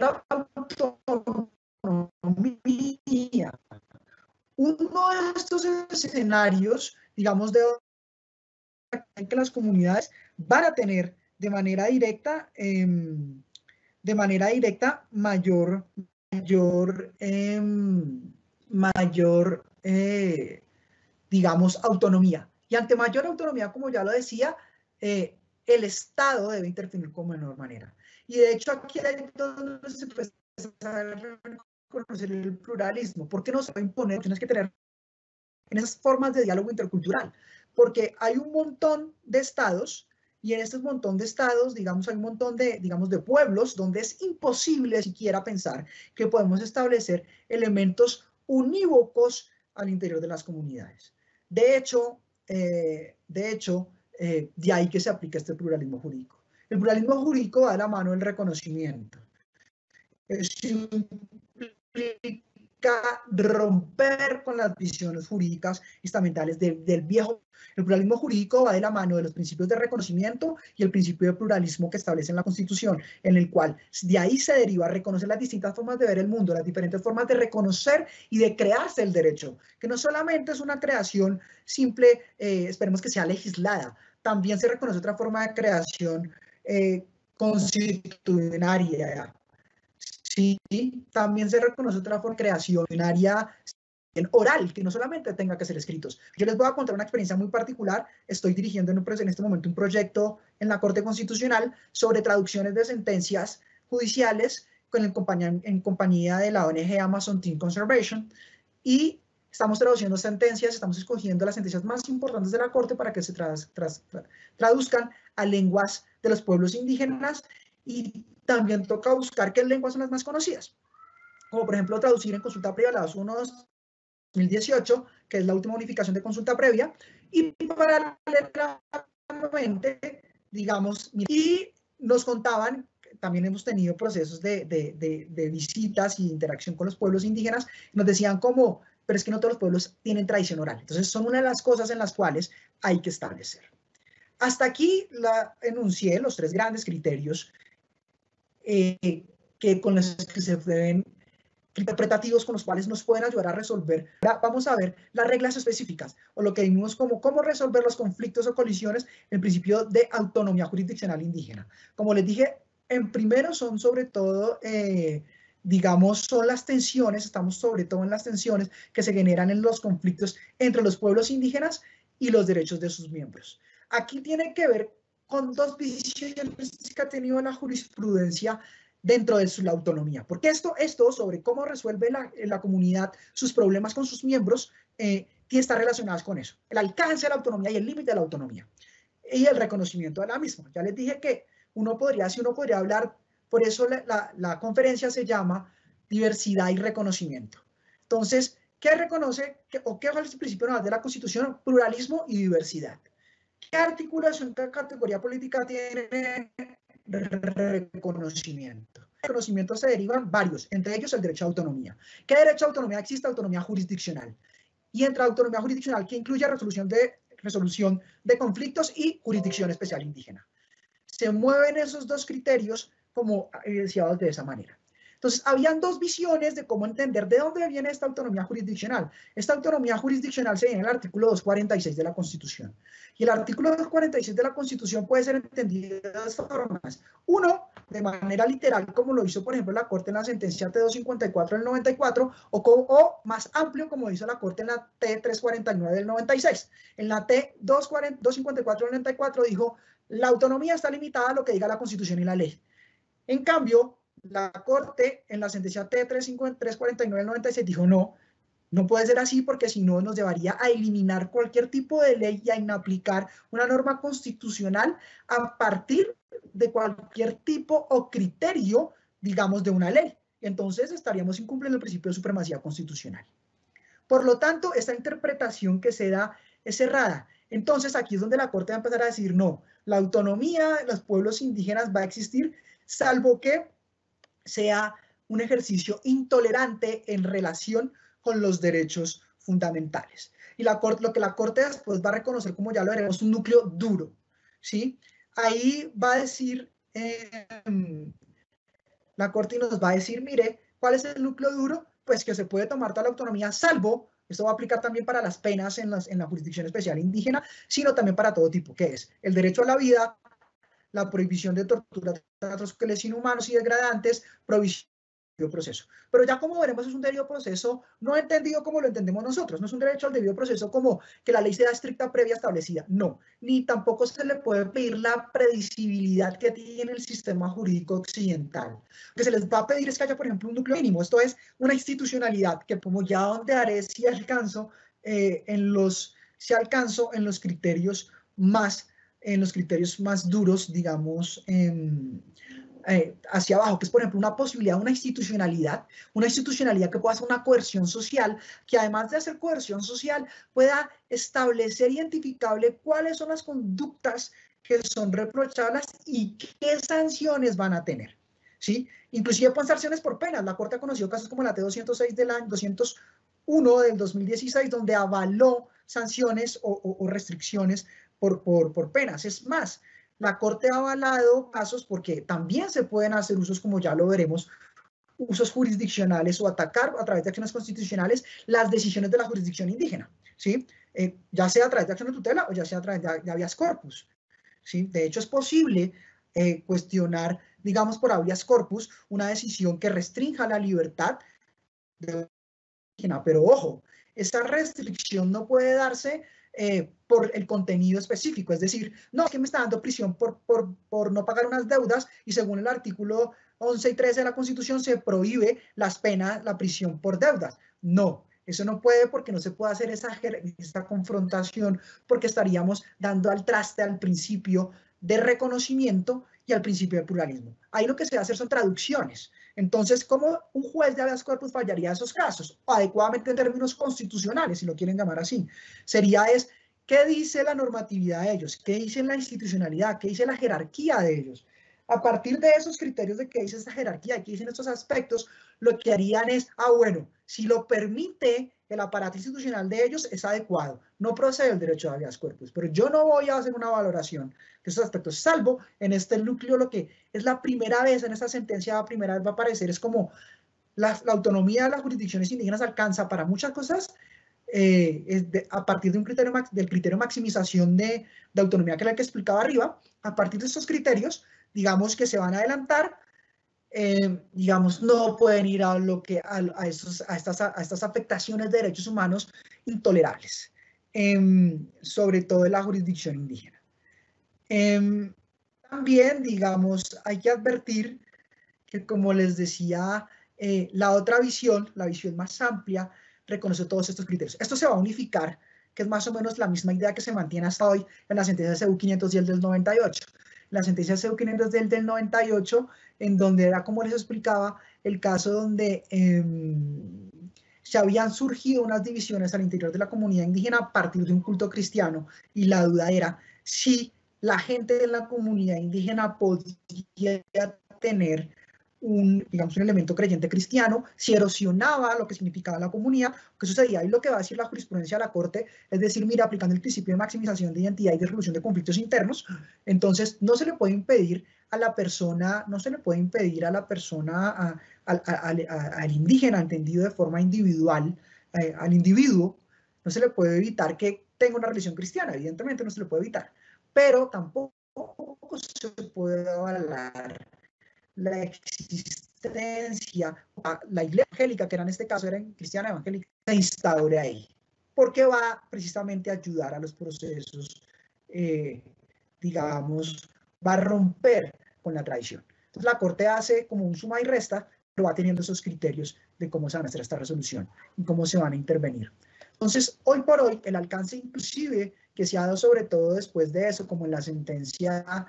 autonomía. Uno de estos escenarios, digamos, que las comunidades van a tener de manera directa mayor, digamos, autonomía. Y ante mayor autonomía, como ya lo decía, el Estado debe intervenir con menor manera. Y de hecho aquí hay donde se empieza a reconocer el pluralismo. ¿Por qué no se va a imponer? Tienes que tener en esas formas de diálogo intercultural, porque hay un montón de estados y en este montón de estados, digamos, hay un montón de, digamos, de pueblos donde es imposible siquiera pensar que podemos establecer elementos unívocos al interior de las comunidades. De hecho, de ahí que se aplica este pluralismo jurídico. El pluralismo jurídico va de la mano del reconocimiento. romper con las visiones jurídicas estamentales del viejo. El pluralismo jurídico va de la mano de los principios de reconocimiento y el principio de pluralismo que establece en la Constitución, en el cual de ahí se deriva reconocer las distintas formas de ver el mundo, las diferentes formas de reconocer y de crearse el derecho, que no solamente es una creación simple, esperemos que sea legislada, también se reconoce otra forma de creación constitucionaria. Sí, también se reconoce otra forma de creación oral, que no solamente tenga que ser escritos. Yo les voy a contar una experiencia muy particular. Estoy dirigiendo en este momento un proyecto en la Corte Constitucional sobre traducciones de sentencias judiciales en compañía de la ONG Amazon Team Conservation, y estamos traduciendo sentencias, estamos escogiendo las sentencias más importantes de la Corte para que se traduzcan a lenguas de los pueblos indígenas, y también toca buscar qué lenguas son las más conocidas, como por ejemplo traducir en consulta previa la 2018, que es la última unificación de consulta previa, y paralelamente, digamos, y nos contaban, también hemos tenido procesos de visitas y interacción con los pueblos indígenas, nos decían como, pero es que no todos los pueblos tienen tradición oral. Entonces son una de las cosas en las cuales hay que establecer. Hasta aquí enuncié los 3 grandes criterios con los que se deben, interpretativos con los cuales nos pueden ayudar a resolver. Ahora vamos a ver las reglas específicas, o lo que vimos como cómo resolver los conflictos o colisiones en el principio de autonomía jurisdiccional indígena. Como les dije, en primero son sobre todo, digamos, son las tensiones, estamos sobre todo en las tensiones que se generan en los conflictos entre los pueblos indígenas y los derechos de sus miembros. Aquí tiene que ver con 2 visiones que ha tenido la jurisprudencia dentro de la autonomía, porque esto sobre cómo resuelve la comunidad sus problemas con sus miembros, está relacionado con eso, el alcance de la autonomía y el límite de la autonomía, y el reconocimiento de la misma. Ya les dije que uno podría hablar, por eso la conferencia se llama diversidad y reconocimiento. Entonces, ¿qué reconoce o qué es el principio normal de la Constitución? Pluralismo y diversidad. ¿Qué articulación, qué categoría política tiene? Reconocimiento. Reconocimiento se derivan varios, entre ellos el derecho a autonomía. ¿Qué derecho a autonomía existe? Autonomía jurisdiccional. Y entre autonomía jurisdiccional, que incluye resolución de conflictos y jurisdicción especial indígena. Se mueven esos 2 criterios como evidenciados de esa manera. Entonces, habían 2 visiones de cómo entender de dónde viene esta autonomía jurisdiccional. Esta autonomía jurisdiccional se viene en el artículo 246 de la Constitución. Y el artículo 246 de la Constitución puede ser entendido de 2 formas. Uno, de manera literal, como lo hizo, por ejemplo, la Corte en la sentencia T254 del 94, o más amplio, como hizo la Corte en la T349 del 96. En la T254 del 94 dijo, la autonomía está limitada a lo que diga la Constitución y la ley. En cambio, la Corte en la sentencia T349 del 96 dijo no puede ser así, porque si no nos llevaría a eliminar cualquier tipo de ley y a inaplicar una norma constitucional a partir de cualquier tipo o criterio, digamos, de una ley. Entonces estaríamos incumpliendo el principio de supremacía constitucional. Por lo tanto, esta interpretación que se da es errada. Entonces aquí es donde la Corte va a empezar a decir no, la autonomía de los pueblos indígenas va a existir, salvo que sea un ejercicio intolerante en relación con los derechos fundamentales. Y lo que la Corte después va a reconocer, como ya lo veremos, un núcleo duro, ¿sí? Ahí va a decir, la Corte nos va a decir, mire, ¿cuál es el núcleo duro? Pues que se puede tomar toda la autonomía, salvo, esto va a aplicar también para las penas en la jurisdicción especial indígena, sino también para todo tipo, que es el derecho a la vida, la prohibición de tortura, tratos crueles, inhumanos y degradantes, prohibición de debido proceso. Pero ya como veremos es un debido proceso no entendido como lo entendemos nosotros, no es un derecho al debido proceso como que la ley sea estricta previa establecida, no, ni tampoco se le puede pedir la predecibilidad que tiene el sistema jurídico occidental. Lo que se les va a pedir es que haya, por ejemplo, un núcleo mínimo, esto es una institucionalidad que como ya dondearé si alcanzo en los criterios más duros, digamos, hacia abajo, que es, por ejemplo, una posibilidad, una institucionalidad que pueda hacer una coerción social, que además de hacer coerción social, pueda establecer identificable cuáles son las conductas que son reprochables y qué sanciones van a tener, ¿sí? Inclusive pueden ser sanciones por penas. La Corte ha conocido casos como la T-206 del año 201 del 2016, donde avaló sanciones o restricciones por penas. Es más, la Corte ha avalado casos porque también se pueden hacer usos, como ya lo veremos, usos jurisdiccionales o atacar a través de acciones constitucionales las decisiones de la jurisdicción indígena, ¿sí? Ya sea a través de acción de tutela o ya sea a través de habeas corpus, ¿sí? De hecho, es posible cuestionar, digamos, por habeas corpus, una decisión que restrinja la libertad de indígena, pero ojo, esa restricción no puede darse por el contenido específico, es decir, no, es que me está dando prisión por no pagar unas deudas y según el artículo 11 y 13 de la Constitución se prohíbe las penas, la prisión por deudas. No, eso no puede porque no se puede hacer esa confrontación porque estaríamos dando al traste al principio de reconocimiento y al principio de pluralismo. Ahí lo que se va a hacer son traducciones. Entonces, ¿cómo un juez de habeas corpus fallaría esos casos? Adecuadamente en términos constitucionales, si lo quieren llamar así. Sería ¿qué dice la normatividad de ellos? ¿Qué dice la institucionalidad? ¿Qué dice la jerarquía de ellos? A partir de esos criterios de qué dice esta jerarquía y qué dicen estos aspectos, lo que harían es, bueno, si lo permite el aparato institucional de ellos, es adecuado. No procede el derecho de habeas corpus, pero yo no voy a hacer una valoración de esos aspectos, salvo en este núcleo lo que es la primera vez, en esta sentencia la primera vez va a aparecer, es como la autonomía de las jurisdicciones indígenas alcanza para muchas cosas a partir de del criterio de maximización de autonomía que era el que explicaba arriba. A partir de estos criterios, digamos que se van a adelantar, digamos, no pueden ir a estas afectaciones de derechos humanos intolerables, sobre todo en la jurisdicción indígena. También, digamos, hay que advertir que, como les decía, la otra visión, la visión más amplia, reconoce todos estos criterios. Esto se va a unificar, que es más o menos la misma idea que se mantiene hasta hoy en la sentencia CEU 510 del 98. La sentencia CEU 510 del 98, en donde era, como les explicaba, el caso donde se habían surgido unas divisiones al interior de la comunidad indígena a partir de un culto cristiano, y la duda era si la gente de la comunidad indígena podía tener digamos, un elemento creyente cristiano, si erosionaba lo que significaba la comunidad, ¿qué sucedía? Y lo que va a decir la jurisprudencia de la Corte es decir, mira, aplicando el principio de maximización de identidad y de resolución de conflictos internos, entonces no se le puede impedir a la persona, al indígena, entendido de forma individual, al individuo, no se le puede evitar que tenga una religión cristiana, evidentemente no se le puede evitar, pero tampoco se puede avalar la existencia, la iglesia evangélica, que era en este caso era cristiana evangélica, se instaure ahí, porque va precisamente a ayudar a los procesos, digamos, va a romper con la tradición. Entonces la Corte hace como un suma y resta, pero va teniendo esos criterios de cómo se van a hacer esta resolución y cómo se van a intervenir. Entonces, hoy por hoy, el alcance inclusive que se ha dado sobre todo después de eso, como en la sentencia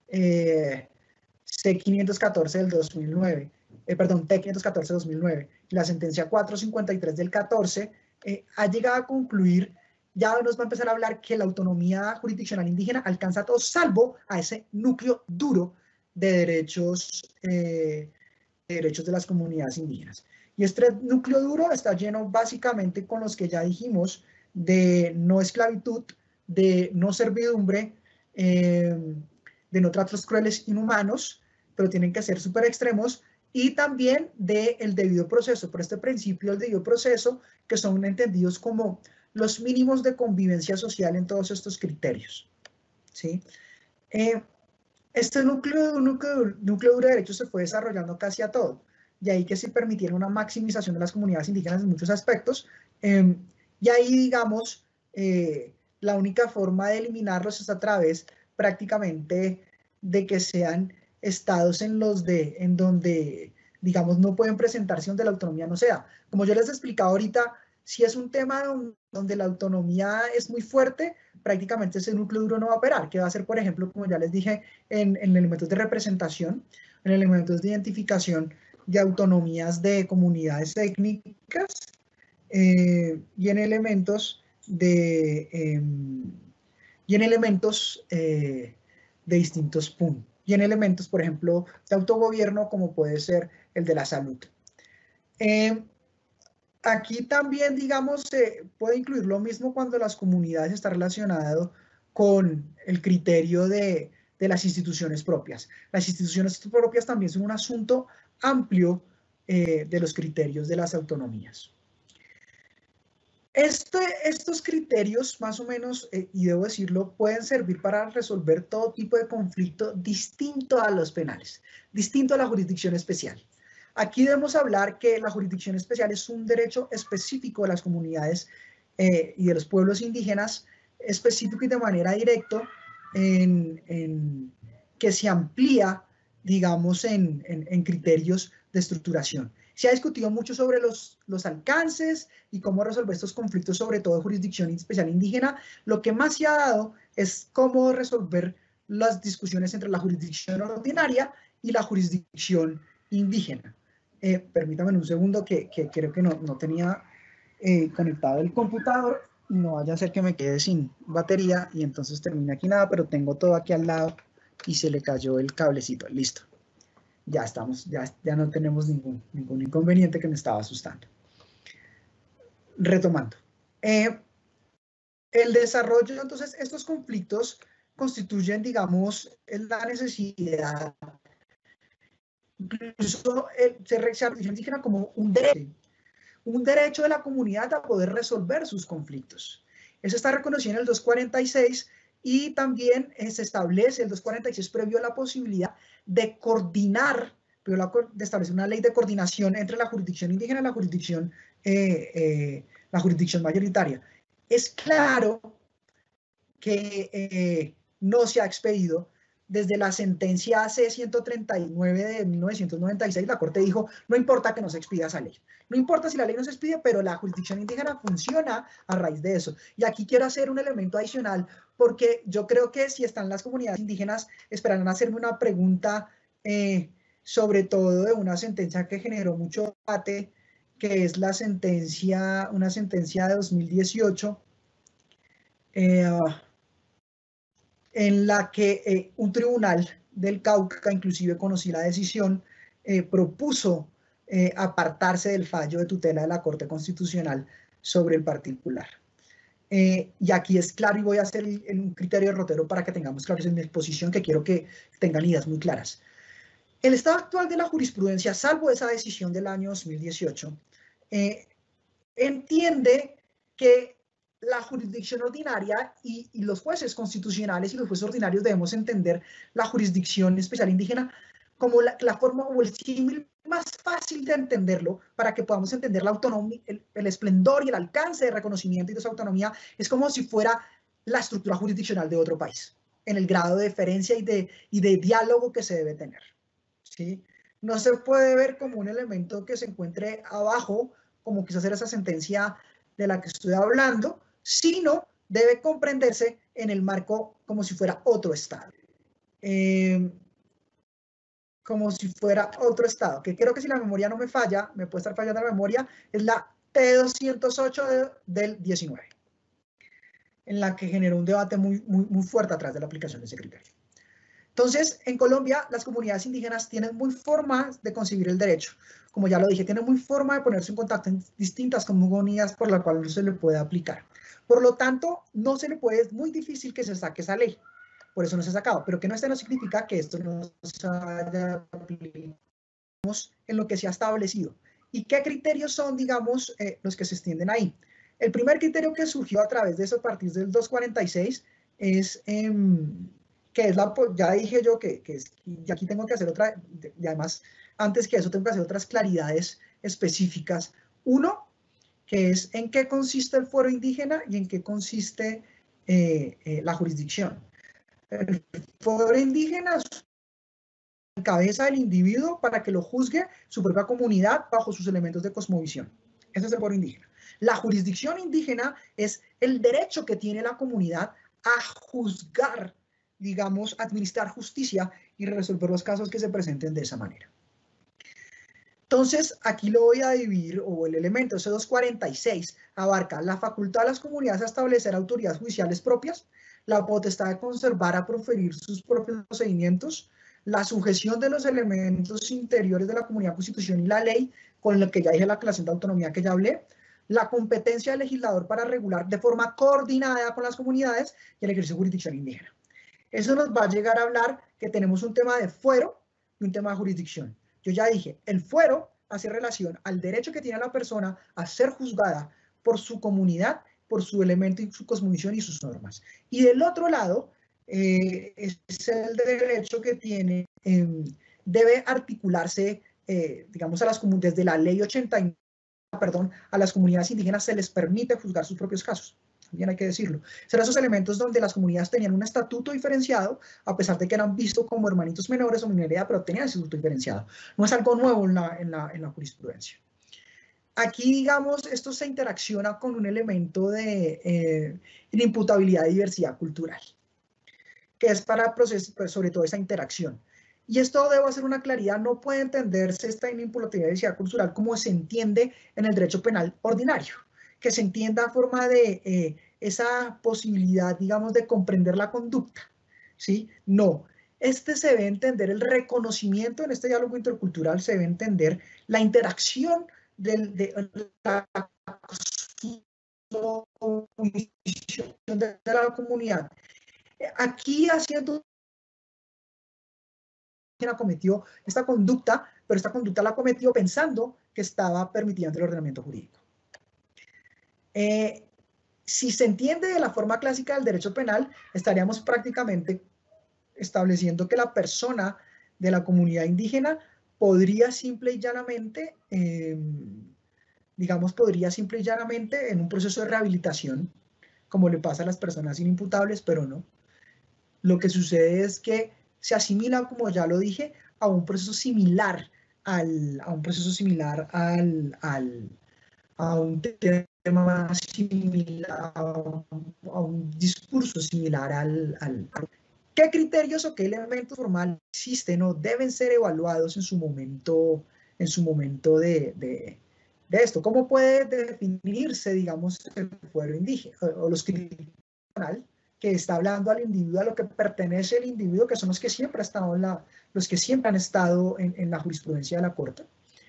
C514 del 2009, T514 del 2009, y la sentencia 453 del 14, ha llegado a concluir, ya nos va a empezar a hablar que la autonomía jurisdiccional indígena alcanza a todos, salvo a ese núcleo duro de derechos de las comunidades indígenas. Y este núcleo duro está lleno básicamente con los que ya dijimos, de no esclavitud, de no servidumbre, de no tratos crueles inhumanos, pero tienen que ser súper extremos, y también del debido proceso, por este principio del debido proceso, que son entendidos como los mínimos de convivencia social en todos estos criterios, ¿sí? Este núcleo duro de derechos se fue desarrollando casi a todo, y ahí que se permitiera una maximización de las comunidades indígenas en muchos aspectos, y ahí, digamos, la única forma de eliminarlos es a través prácticamente de que sean estados en donde, digamos, no pueden presentarse donde la autonomía no sea. Como yo les he explicado ahorita, si es un tema donde la autonomía es muy fuerte, prácticamente ese núcleo duro no va a operar, que va a ser, por ejemplo, como ya les dije, en elementos de representación, en elementos de identificación de autonomías de comunidades étnicas, y en elementos de distintos puntos, y en elementos, por ejemplo, de autogobierno, como puede ser el de la salud. Aquí también, digamos, se puede incluir lo mismo cuando las comunidades están relacionadas con el criterio de las instituciones propias. Las instituciones propias también son un asunto amplio de los criterios de las autonomías. Estos criterios, más o menos, y debo decirlo, pueden servir para resolver todo tipo de conflicto distinto a los penales, distinto a la jurisdicción especial. Aquí debemos hablar que la jurisdicción especial es un derecho específico de las comunidades y de los pueblos indígenas, específico y de manera directa, que se amplía, digamos, en criterios de estructuración. Se ha discutido mucho sobre los alcances y cómo resolver estos conflictos, sobre todo de jurisdicción especial indígena. Lo que más se ha dado es cómo resolver las discusiones entre la jurisdicción ordinaria y la jurisdicción indígena. Permítame un segundo que creo que no tenía conectado el computador y no vaya a ser que me quede sin batería y entonces termine aquí nada, pero tengo todo aquí al lado y se le cayó el cablecito. Listo. Ya estamos, ya no tenemos ningún inconveniente que me estaba asustando. Retomando. El desarrollo, entonces, estos conflictos constituyen, digamos, la necesidad, incluso se refiere indígena como un derecho de la comunidad a poder resolver sus conflictos. Eso está reconocido en el 246 y también se establece el 246 previo la posibilidad de coordinar, de establecer una ley de coordinación entre la jurisdicción indígena y la jurisdicción mayoritaria. Es claro que no se ha expedido. Desde la sentencia C-139 de 1996, la Corte dijo, no importa que no se expida esa ley. No importa si la ley no se expide, pero la jurisdicción indígena funciona a raíz de eso. Y aquí quiero hacer un elemento adicional, porque yo creo que si están las comunidades indígenas, esperarán hacerme una pregunta, sobre todo de una sentencia que generó mucho debate, que es una sentencia de 2018, en la que un tribunal del Cauca, inclusive conocí la decisión, propuso apartarse del fallo de tutela de la Corte Constitucional sobre el particular. Y aquí es claro, y voy a hacer un criterio derrotero para que tengamos claros en mi exposición, que quiero que tengan ideas muy claras. El estado actual de la jurisprudencia, salvo esa decisión del año 2018, entiende que la jurisdicción ordinaria y los jueces constitucionales y los jueces ordinarios debemos entender la jurisdicción especial indígena como la forma o el símil más fácil de entenderlo para que podamos entender la autonomía, el esplendor y el alcance de reconocimiento y de esa autonomía. Es como si fuera la estructura jurisdiccional de otro país, en el grado de deferencia y de diálogo que se debe tener, ¿sí? No se puede ver como un elemento que se encuentre abajo, como quiso hacer esa sentencia de la que estoy hablando, sino debe comprenderse en el marco como si fuera otro Estado. Como si fuera otro Estado, que creo que si la memoria no me falla, me puede estar fallando la memoria, es la T208 del 19, en la que generó un debate muy fuerte atrás de la aplicación de ese criterio. Entonces, en Colombia, las comunidades indígenas tienen muy formas de concebir el derecho. Como ya lo dije, tienen muy forma de ponerse en contacto en distintas comunidades por la cual no se le puede aplicar. Por lo tanto, no se le puede, es muy difícil que se saque esa ley. Por eso no se ha sacado. Pero que no esté no significa que esto no se haya aplicado en lo que se ha establecido. ¿Y qué criterios son, digamos, los que se extienden ahí? El primer criterio que surgió a través de eso a partir del 246 es... que es ya dije yo que y aquí tengo que hacer otra, y además antes que eso tengo que hacer otras claridades específicas. Uno, que es en qué consiste el fuero indígena y en qué consiste la jurisdicción. El fuero indígena en cabeza del individuo para que lo juzgue su propia comunidad bajo sus elementos de cosmovisión. Ese es el fuero indígena. La jurisdicción indígena es el derecho que tiene la comunidad a juzgar, digamos, administrar justicia y resolver los casos que se presenten de esa manera. Entonces, aquí lo voy a dividir, o el elemento C246 abarca la facultad de las comunidades a establecer autoridades judiciales propias, la potestad de conservar a proferir sus propios procedimientos, la sujeción de los elementos interiores de la comunidad, constitución y la ley, con lo que ya dije la aclaración de autonomía que ya hablé, la competencia del legislador para regular de forma coordinada con las comunidades y el ejercicio de jurisdicción indígena. Eso nos va a llegar a hablar que tenemos un tema de fuero y un tema de jurisdicción. Yo ya dije, el fuero hace relación al derecho que tiene la persona a ser juzgada por su comunidad, por su elemento y su cosmovisión y sus normas. Y del otro lado, es el derecho que tiene, debe articularse, digamos, desde la ley 89, a las comunidades indígenas se les permite juzgar sus propios casos. También hay que decirlo. Serán esos elementos donde las comunidades tenían un estatuto diferenciado, a pesar de que eran vistos como hermanitos menores o minoría, pero tenían ese estatuto diferenciado. No es algo nuevo en la jurisprudencia. Aquí, digamos, esto se interacciona con un elemento de inimputabilidad y diversidad cultural, que es para procesar, pues, sobre todo esa interacción. Y esto debo hacer una claridad, no puede entenderse esta inimputabilidad y diversidad cultural como se entiende en el derecho penal ordinario, que se entienda a forma de esa posibilidad, digamos, de comprender la conducta, ¿sí? No, se debe entender el reconocimiento en este diálogo intercultural, se debe entender la interacción de la comunidad. Aquí haciendo cometió esta conducta, pero esta conducta la cometió pensando que estaba permitida ante el ordenamiento jurídico. Si se entiende de la forma clásica del derecho penal, estaríamos prácticamente estableciendo que la persona de la comunidad indígena podría simple y llanamente, podría simple y llanamente en un proceso de rehabilitación, como le pasa a las personas inimputables, pero no. Lo que sucede es que se asimila, como ya lo dije, a un proceso similar a un tema similar, a un discurso similar ¿Qué criterios o qué elementos formales existen o deben ser evaluados en su momento de esto? ¿Cómo puede definirse, digamos, el fuero indígena o los criterios que está hablando al individuo, a lo que pertenece el individuo, que son los que siempre han estado en la jurisprudencia de la Corte?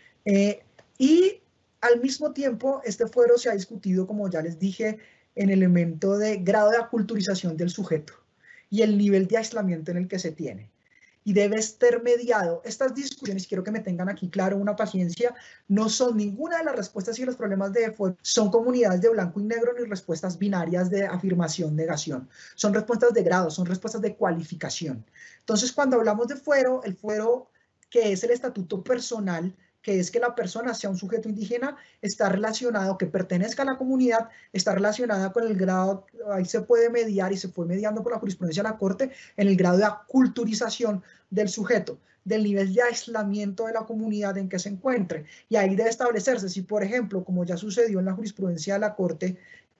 Y al mismo tiempo, este fuero se ha discutido, como ya les dije, en el elemento de grado de aculturización del sujeto y el nivel de aislamiento en el que se tiene. Y debe estar mediado. Estas discusiones, quiero que me tengan aquí claro, una paciencia, no son ninguna de las respuestas y los problemas de fuero, son comunidades de blanco y negro ni respuestas binarias de afirmación, negación. Son respuestas de grado, son respuestas de cualificación. Entonces, cuando hablamos de fuero, el fuero, que es el estatuto personal, que es que la persona sea un sujeto indígena, está relacionado, que pertenezca a la comunidad, está relacionada con el grado, ahí se puede mediar y se fue mediando por la jurisprudencia de la Corte, en el grado de aculturización del sujeto, del nivel de aislamiento de la comunidad en que se encuentre. Y ahí debe establecerse si, por ejemplo, como ya sucedió en la jurisprudencia de la Corte,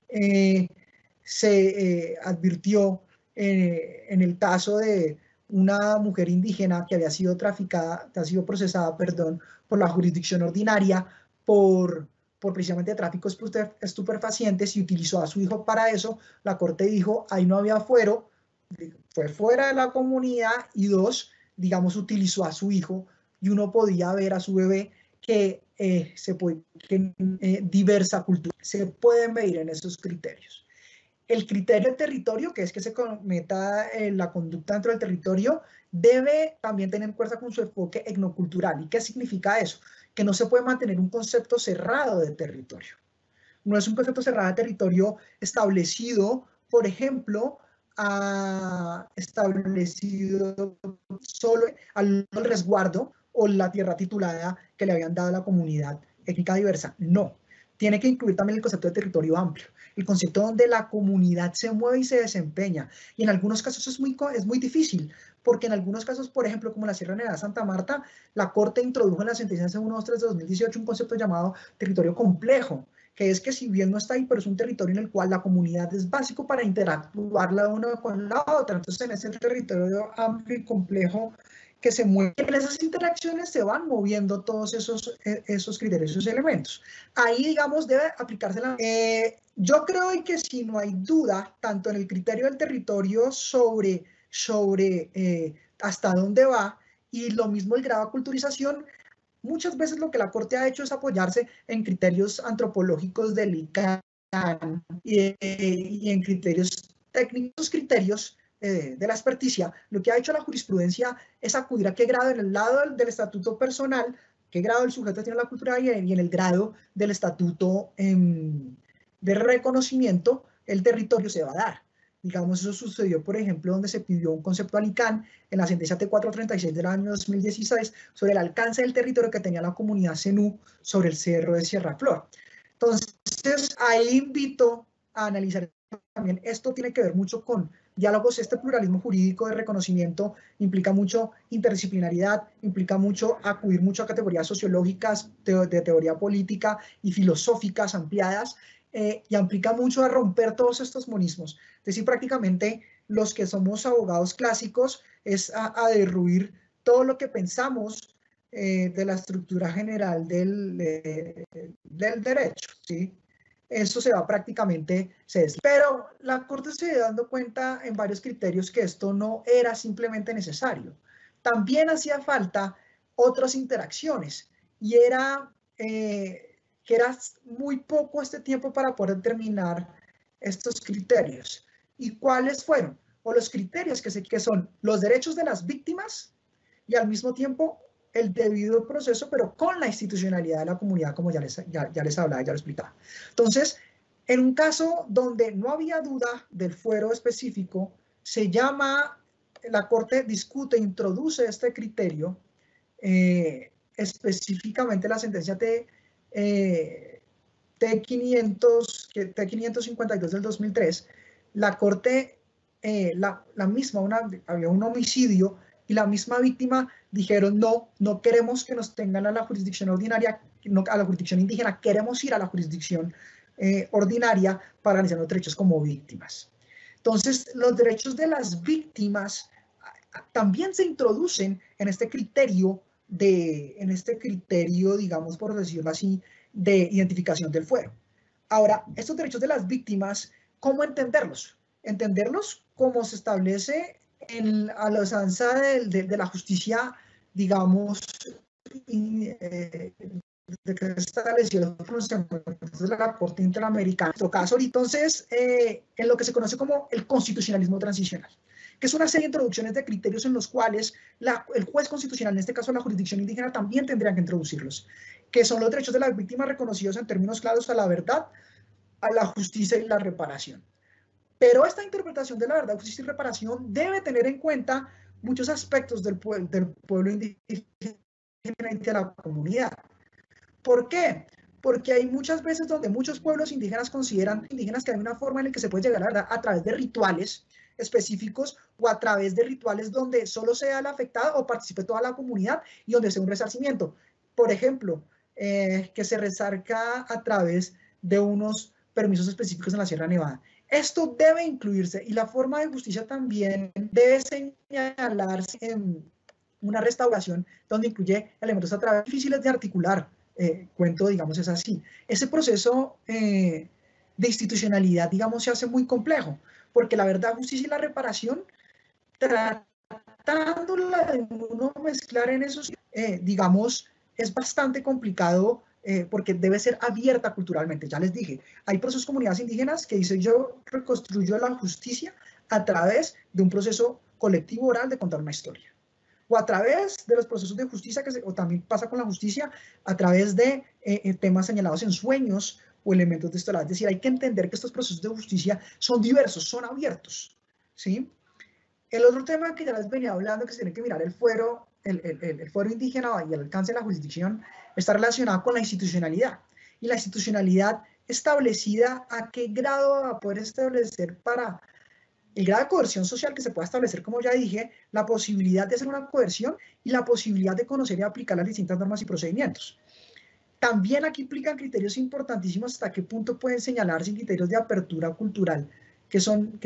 se advirtió en el caso de una mujer indígena que había sido procesada, por la jurisdicción ordinaria por precisamente tráfico de estupefacientes y utilizó a su hijo para eso. La Corte dijo, ahí no había fuero, fue fuera de la comunidad, y dos, digamos, utilizó a su hijo, y uno podía ver a su bebé que diversa cultura. Se pueden medir en esos criterios. El criterio de territorio, que es que se cometa la conducta dentro del territorio, debe también tener fuerza con su enfoque etnocultural. ¿Y qué significa eso? Que no se puede mantener un concepto cerrado de territorio. No es un concepto cerrado de territorio establecido, por ejemplo, solo al resguardo o la tierra titulada que le habían dado a la comunidad étnica diversa. No. Tiene que incluir también el concepto de territorio amplio, el concepto donde la comunidad se mueve y se desempeña. Y en algunos casos es muy difícil, porque en algunos casos, por ejemplo, como la Sierra Nevada de Santa Marta, la Corte introdujo en la sentencia C123 de 2018 un concepto llamado territorio complejo, que es que si bien no está ahí, pero es un territorio en el cual la comunidad es básico para interactuar la una con la otra. Entonces, en ese territorio amplio y complejo que se mueve, en esas interacciones se van moviendo todos esos criterios, esos elementos. Ahí, digamos, debe aplicarse yo creo que si no hay duda, tanto en el criterio del territorio sobre hasta dónde va, Y lo mismo el grado de culturización. Muchas veces lo que la Corte ha hecho es apoyarse en criterios antropológicos del ICANN y en criterios técnicos, criterios de la experticia. Lo que ha hecho la jurisprudencia es acudir a qué grado en el lado del estatuto personal, qué grado el sujeto tiene la cultura y en el grado del estatuto de reconocimiento el territorio se va a dar. Digamos, eso sucedió, por ejemplo, donde se pidió un concepto al ICANN en la sentencia T436 del año 2016 sobre el alcance del territorio que tenía la comunidad zenú sobre el cerro de Sierra Flor. Entonces, ahí invito a analizar también, esto tiene que ver mucho con diálogos, este pluralismo jurídico de reconocimiento implica mucho interdisciplinaridad, implica mucho acudir mucho a categorías sociológicas, de teoría política y filosóficas ampliadas, y implica mucho a romper todos estos monismos. Es decir, prácticamente los que somos abogados clásicos es a derruir todo lo que pensamos de la estructura general del derecho, ¿sí? Eso se va prácticamente, pero la Corte se dio dando cuenta en varios criterios que esto no era simplemente necesario. También hacía falta otras interacciones y era que era muy poco este tiempo para poder determinar estos criterios. ¿Y cuáles fueron? O los criterios que son los derechos de las víctimas y al mismo tiempo el debido proceso, pero con la institucionalidad de la comunidad, como ya les hablaba, ya lo explicaba. Entonces, en un caso donde no había duda del fuero específico, se llama, la Corte discute, introduce este criterio, específicamente la sentencia T552 del 2003, la Corte, la misma, había un homicidio y la misma víctima dijeron, no queremos que nos tengan a la jurisdicción ordinaria, no, a la jurisdicción indígena, queremos ir a la jurisdicción ordinaria para garantizar los derechos como víctimas. Entonces, los derechos de las víctimas también se introducen en este criterio, digamos, por decirlo así, de identificación del fuero. Ahora, estos derechos de las víctimas, ¿cómo entenderlos? Entenderlos como se establece a la usanza de la justicia, digamos, de que estableció los pronunciamientos de la Corte Interamericana. En nuestro caso, entonces, en lo que se conoce como el constitucionalismo transicional, que es una serie de introducciones de criterios en los cuales el juez constitucional, en este caso la jurisdicción indígena, también tendría que introducirlos, que son los derechos de las víctimas reconocidos en términos claros a la verdad, a la justicia y la reparación. Pero esta interpretación de la verdad, justicia y reparación debe tener en cuenta muchos aspectos del pueblo indígena y de la comunidad. ¿Por qué? Porque hay muchas veces donde muchos pueblos indígenas consideran indígenas que hay una forma en la que se puede llegar a la verdad a través de rituales específicos o a través de rituales donde solo sea el afectado o participe toda la comunidad y donde sea un resarcimiento. Por ejemplo, que se resarca a través de unos permisos específicos en la Sierra Nevada. Esto debe incluirse y la forma de justicia también debe señalarse en una restauración donde incluye elementos a través difíciles de articular. Cuento, digamos, es así. Ese proceso de institucionalidad, digamos, se hace muy complejo, porque la verdad, justicia y la reparación, tratándola de uno mezclar en esos, digamos, es bastante complicado porque debe ser abierta culturalmente. Ya les dije, hay procesos comunidades indígenas que dicen yo reconstruyo la justicia a través de un proceso colectivo oral de contar una historia. O a través de los procesos de justicia, o también pasa con la justicia, a través de temas señalados en sueños o elementos de esto. Es decir, hay que entender que estos procesos de justicia son diversos, son abiertos, ¿sí? El otro tema que ya les venía hablando, que se tiene que mirar el fuero indígena y el alcance de la jurisdicción, está relacionado con la institucionalidad. Y la institucionalidad establecida, ¿a qué grado va a poder establecer para el grado de coerción social que se pueda establecer, como ya dije, la posibilidad de hacer una coerción y la posibilidad de conocer y aplicar las distintas normas y procedimientos? También aquí implican criterios importantísimos hasta qué punto pueden señalarse criterios de apertura cultural, que son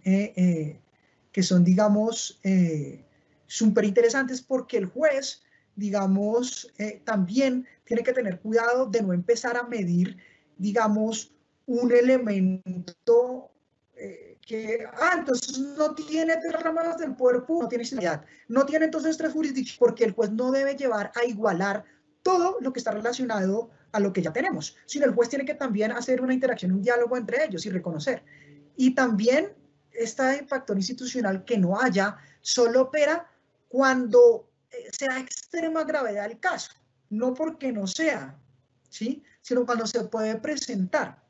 digamos, súper interesantes porque el juez, digamos, también tiene que tener cuidado de no empezar a medir, digamos, un elemento entonces no tiene 3 ramas del poder público, no tiene institucionalidad, no tiene entonces 3 jurisdicciones, porque el juez no debe llevar a igualar todo lo que está relacionado a lo que ya tenemos, sino el juez tiene que también hacer una interacción, un diálogo entre ellos y reconocer. Y también este factor institucional que no haya solo opera cuando sea extrema gravedad el caso, no porque no sea, ¿sí? Sino cuando se puede presentar.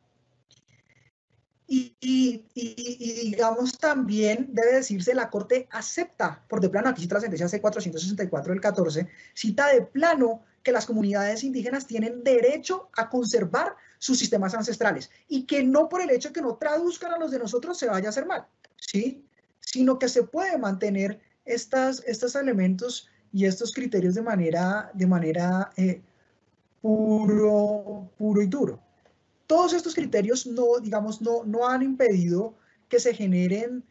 Y digamos también debe decirse, la Corte acepta por de plano, aquí cita la sentencia C464 del 14, cita de plano que las comunidades indígenas tienen derecho a conservar sus sistemas ancestrales y que no por el hecho de que no traduzcan a los de nosotros se vaya a hacer mal, ¿sí? Sino que se puede mantener estos elementos y estos criterios de manera puro y duro. Todos estos criterios no han impedido que se generen,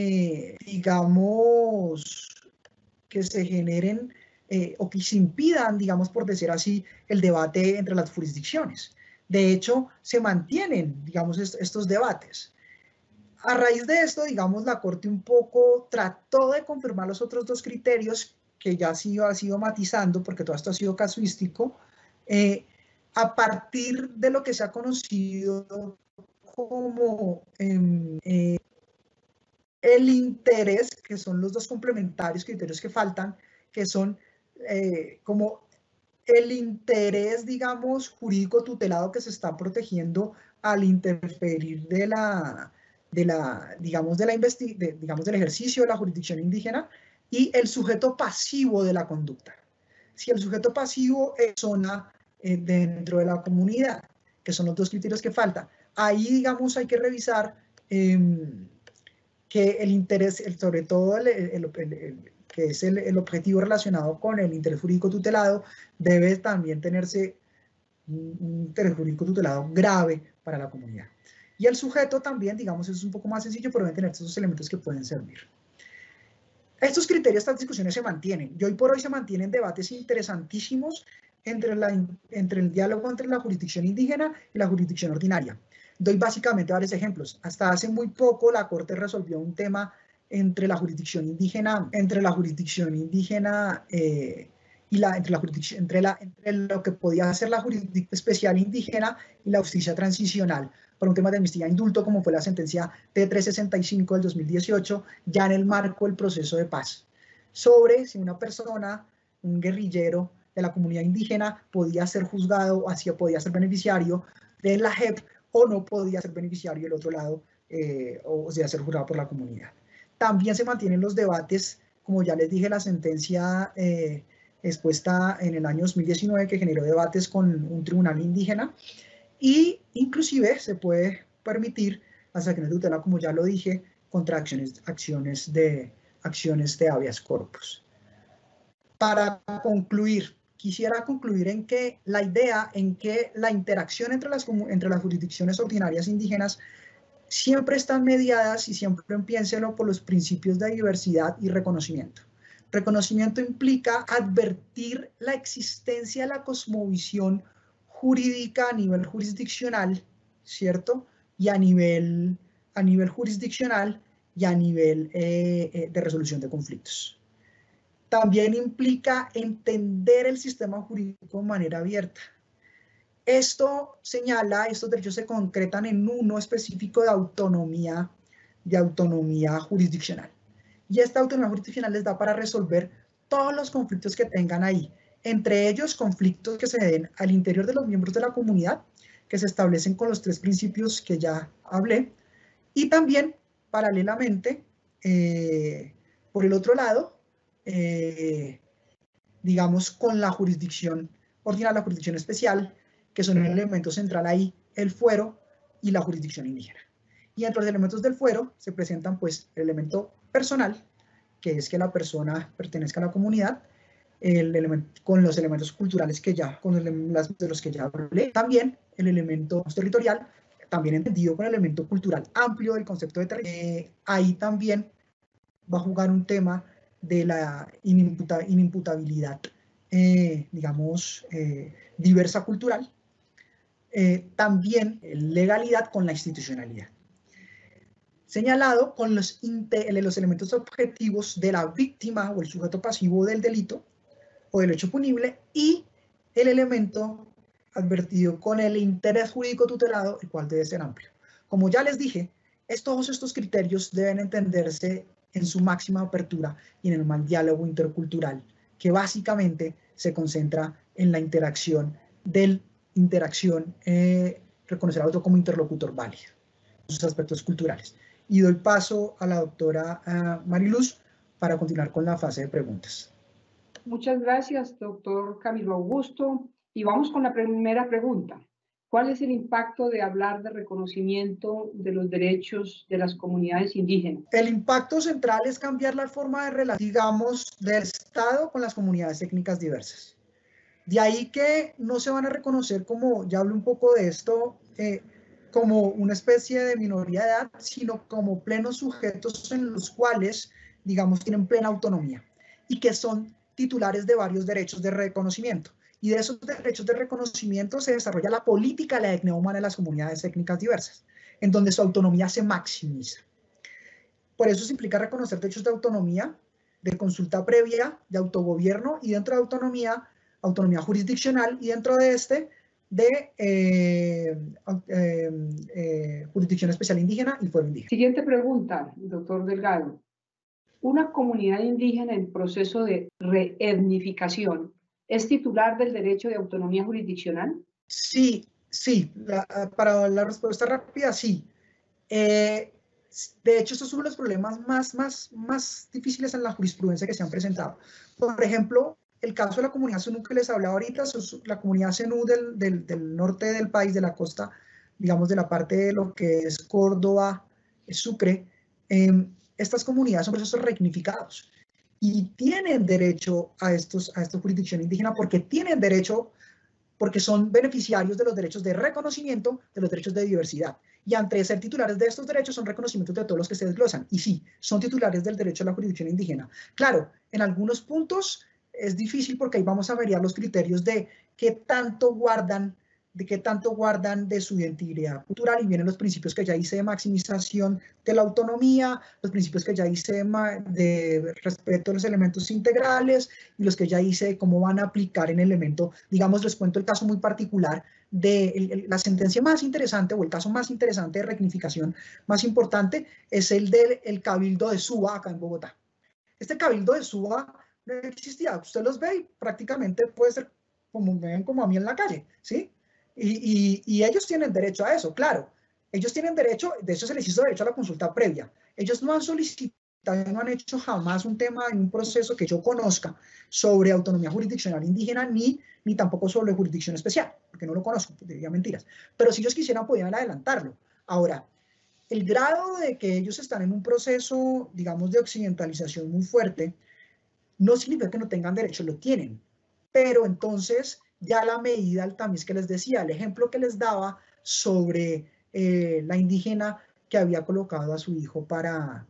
o que se impidan, digamos, por decir así, el debate entre las jurisdicciones. De hecho, se mantienen, digamos, estos debates. A raíz de esto, digamos, la Corte un poco trató de confirmar los otros 2 criterios que ya ha sido matizando, porque todo esto ha sido casuístico, a partir de lo que se ha conocido como el interés, que son los 2 complementarios criterios que faltan, que son como el interés, digamos, jurídico tutelado que se está protegiendo al interferir del ejercicio de la jurisdicción indígena, y el sujeto pasivo de la conducta. Si el sujeto pasivo es zona dentro de la comunidad, que son los 2 criterios que faltan, ahí, digamos, hay que revisar que el interés, sobre todo que es el objetivo relacionado con el interés jurídico tutelado, debe también tenerse un interés jurídico tutelado grave para la comunidad. Y el sujeto también, digamos, es un poco más sencillo, pero deben tener esos elementos que pueden servir. Estos criterios, estas discusiones se mantienen. Y hoy por hoy se mantienen debates interesantísimos entre el diálogo entre la jurisdicción indígena y la jurisdicción ordinaria. Doy básicamente varios ejemplos. Hasta hace muy poco la Corte resolvió un tema entre la jurisdicción indígena, entre lo que podía hacer la jurisdicción especial indígena y la justicia transicional, por un tema de amnistía e indulto, como fue la sentencia T365 del 2018, ya en el marco del proceso de paz, sobre si una persona, un guerrillero de la comunidad indígena, podía ser juzgado, podía ser beneficiario de la JEP o no podía ser beneficiario del otro lado, o sea, ser juzgado por la comunidad. También se mantienen los debates, como ya les dije, la sentencia expuesta en el año 2019 que generó debates con un tribunal indígena, y inclusive se puede permitir las acciones de tutela, como ya lo dije, contra acciones de habeas corpus. Para concluir, quisiera concluir en que la idea en que la interacción entre las jurisdicciones ordinarias indígenas siempre están mediadas, y siempre piénselo, por los principios de diversidad y reconocimiento. Reconocimiento implica advertir la existencia de la cosmovisión jurídica a nivel jurisdiccional, ¿cierto? Y a nivel jurisdiccional y a nivel de resolución de conflictos. También implica entender el sistema jurídico de manera abierta. Esto señala, estos derechos se concretan en uno específico de autonomía jurisdiccional. Y esta autonomía jurisdiccional les da para resolver todos los conflictos que tengan ahí, entre ellos conflictos que se den al interior de los miembros de la comunidad, que se establecen con los 3 principios que ya hablé, y también, paralelamente, por el otro lado, digamos, con la jurisdicción ordinaria, la jurisdicción especial, que son el elemento central ahí, el fuero y la jurisdicción indígena. Y entre los elementos del fuero se presentan, pues, el elemento personal, que es que la persona pertenezca a la comunidad, con los elementos culturales de los que ya hablé, también el elemento territorial, también entendido con el elemento cultural amplio del concepto de territorio. Ahí también va a jugar un tema de la inimputabilidad, digamos, diversa cultural, también legalidad con la institucionalidad. señalado con los elementos objetivos de la víctima o el sujeto pasivo del delito o del hecho punible y el elemento advertido con el interés jurídico tutelado, el cual debe ser amplio. Como ya les dije, todos estos criterios deben entenderse en su máxima apertura y en el mal diálogo intercultural, que básicamente se concentra en la interacción reconocer al otro como interlocutor válido, sus aspectos culturales. Y doy paso a la doctora Mariluz para continuar con la fase de preguntas. Muchas gracias, doctor Camilo Augusto. Y vamos con la primera pregunta. ¿Cuál es el impacto de hablar de reconocimiento de los derechos de las comunidades indígenas? El impacto central es cambiar la forma de relación, digamos, del Estado con las comunidades étnicas diversas. De ahí que no se van a reconocer como, ya hablé un poco de esto, como una especie de minoría de edad, sino como plenos sujetos en los cuales, digamos, tienen plena autonomía y que son titulares de varios derechos de reconocimiento. Y de esos derechos de reconocimiento se desarrolla la política de la dignidad humana de las comunidades étnicas diversas, en donde su autonomía se maximiza. Por eso se implica reconocer derechos de autonomía, de consulta previa, de autogobierno y dentro de autonomía jurisdiccional y dentro de jurisdicción especial indígena y fuero indígena. Siguiente pregunta, doctor Delgado. ¿Una comunidad indígena en proceso de reetnificación es titular del derecho de autonomía jurisdiccional? Sí, para la respuesta rápida, sí. De hecho, estos son los problemas más difíciles en la jurisprudencia que se han presentado. Por ejemplo, el caso de la comunidad zenú que les hablaba ahorita, la comunidad zenú del norte del país, de la costa, digamos, de la parte de lo que es Córdoba, Sucre, estas comunidades son procesos resignificados y tienen derecho a esta jurisdicción indígena porque son beneficiarios de los derechos de reconocimiento, de los derechos de diversidad. Y ante ser titulares de estos derechos son reconocimientos de todos los que se desglosan. Y sí, son titulares del derecho a la jurisdicción indígena. Claro, en algunos puntos es difícil porque ahí vamos a variar los criterios de qué tanto guardan de su identidad cultural, y vienen los principios que ya hice de maximización de la autonomía, los principios que ya hice de respeto a los elementos integrales y los que ya hice de cómo van a aplicar en el elemento. Digamos, les cuento el caso muy particular de la sentencia más interesante o el caso más interesante de rectificación más importante es el del Cabildo de Suba acá en Bogotá. Este Cabildo de Suba no existía, usted los ve y prácticamente puede ser como me ven como a mí en la calle, ¿sí? Y ellos tienen derecho a eso, claro. Ellos tienen derecho, de hecho se les hizo derecho a la consulta previa. Ellos no han solicitado, no han hecho jamás un tema en un proceso que yo conozca sobre autonomía jurisdiccional indígena, ni tampoco sobre jurisdicción especial, porque no lo conozco, diría mentiras. Pero si ellos quisieran, podían adelantarlo. Ahora, el grado de que ellos están en un proceso, digamos, de occidentalización muy fuerte, no significa que no tengan derecho, lo tienen. Pero entonces, ya la medida, el tamiz que les decía, el ejemplo que les daba sobre la indígena que había colocado a su hijo para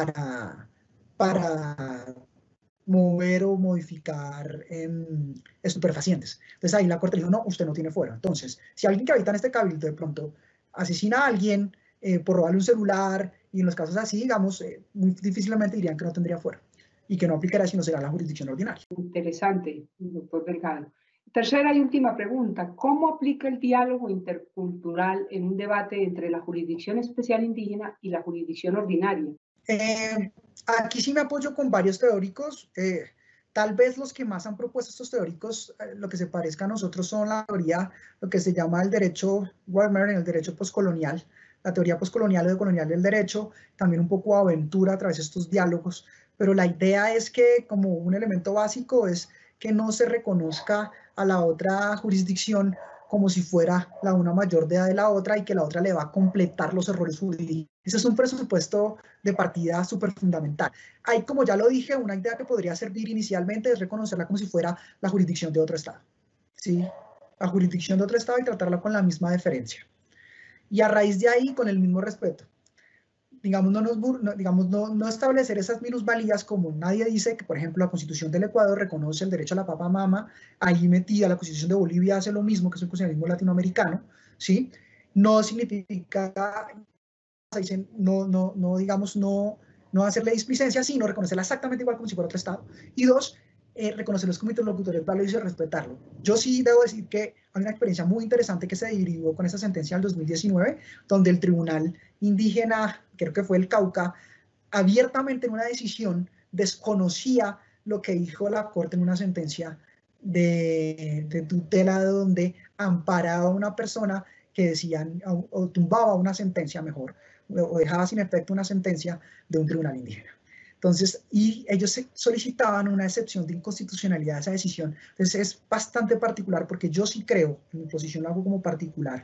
mover o modificar estupefacientes. Entonces ahí la corte dijo, no, usted no tiene fuero. Entonces, si alguien que habita en este cabildo de pronto asesina a alguien por robarle un celular, y en los casos así, digamos, muy difícilmente dirían que no tendría fuero y que no aplicará sino será la jurisdicción ordinaria. Interesante, doctor Delgado. Tercera y última pregunta. ¿Cómo aplica el diálogo intercultural en un debate entre la jurisdicción especial indígena y la jurisdicción ordinaria? Aquí sí me apoyo con varios teóricos. Tal vez los que más han propuesto estos teóricos, lo que se parezca a nosotros son la teoría, lo que se llama el derecho Weimar, el derecho postcolonial, la teoría postcolonial o decolonial del derecho, también un poco aventura a través de estos diálogos, pero la idea es que como un elemento básico es que no se reconozca a la otra jurisdicción como si fuera la una mayor de edad de la otra y que la otra le va a completar los errores jurídicos. Ese es un presupuesto de partida súper fundamental. Hay, como ya lo dije, una idea que podría servir inicialmente es reconocerla como si fuera la jurisdicción de otro estado. ¿Sí? La jurisdicción de otro estado y tratarla con la misma deferencia. Y a raíz de ahí, con el mismo respeto. Digamos, no establecer esas minusvalías como nadie dice que, por ejemplo, la Constitución del Ecuador reconoce el derecho a la papa mama, ahí metida la Constitución de Bolivia hace lo mismo, que es un constitucionalismo latinoamericano, ¿sí? No significa dicen no digamos, no hacerle displicencia, sino reconocerla exactamente igual como si fuera otro Estado. Y dos, reconocerlos como interlocutores válidos y respetarlo. Yo sí debo decir que hay una experiencia muy interesante que se derivó con esa sentencia del 2019, donde el Tribunal Indígena, creo que fue el Cauca, abiertamente en una decisión desconocía lo que dijo la Corte en una sentencia de tutela, donde amparaba a una persona que decían, o tumbaba una sentencia mejor, o dejaba sin efecto una sentencia de un tribunal indígena. Entonces, y ellos solicitaban una excepción de inconstitucionalidad a esa decisión. Entonces, es bastante particular porque yo sí creo, en mi posición lo hago como particular,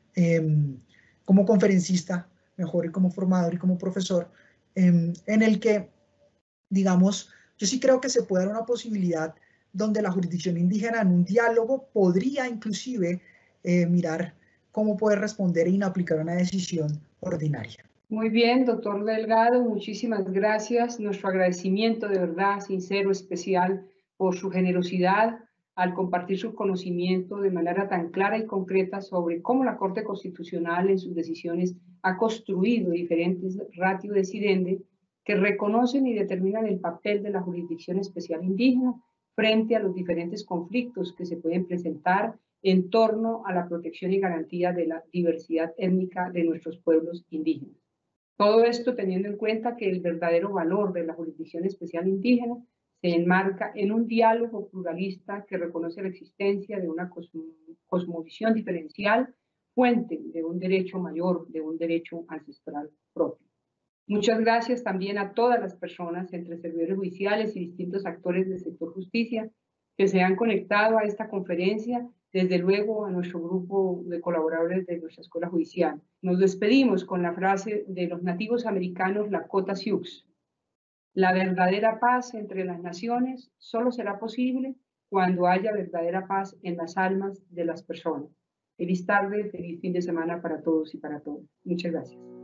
como conferencista, mejor, y como formador y como profesor, en el que, digamos, yo sí creo que se puede dar una posibilidad donde la jurisdicción indígena en un diálogo podría inclusive mirar cómo poder responder y no aplicar una decisión ordinaria. Muy bien, doctor Delgado, muchísimas gracias. Nuestro agradecimiento de verdad, sincero, especial, por su generosidad al compartir su conocimiento de manera tan clara y concreta sobre cómo la Corte Constitucional en sus decisiones ha construido diferentes ratio decidendi que reconocen y determinan el papel de la Jurisdicción Especial Indígena frente a los diferentes conflictos que se pueden presentar en torno a la protección y garantía de la diversidad étnica de nuestros pueblos indígenas. Todo esto teniendo en cuenta que el verdadero valor de la Jurisdicción Especial Indígena se enmarca en un diálogo pluralista que reconoce la existencia de una cosmovisión diferencial, fuente de un derecho mayor, de un derecho ancestral propio. Muchas gracias también a todas las personas, entre servidores judiciales y distintos actores del sector justicia, que se han conectado a esta conferencia, desde luego a nuestro grupo de colaboradores de nuestra Escuela Judicial. Nos despedimos con la frase de los nativos americanos Lakota Sioux: la verdadera paz entre las naciones solo será posible cuando haya verdadera paz en las almas de las personas. Feliz tarde, feliz fin de semana para todos y para todas. Muchas gracias.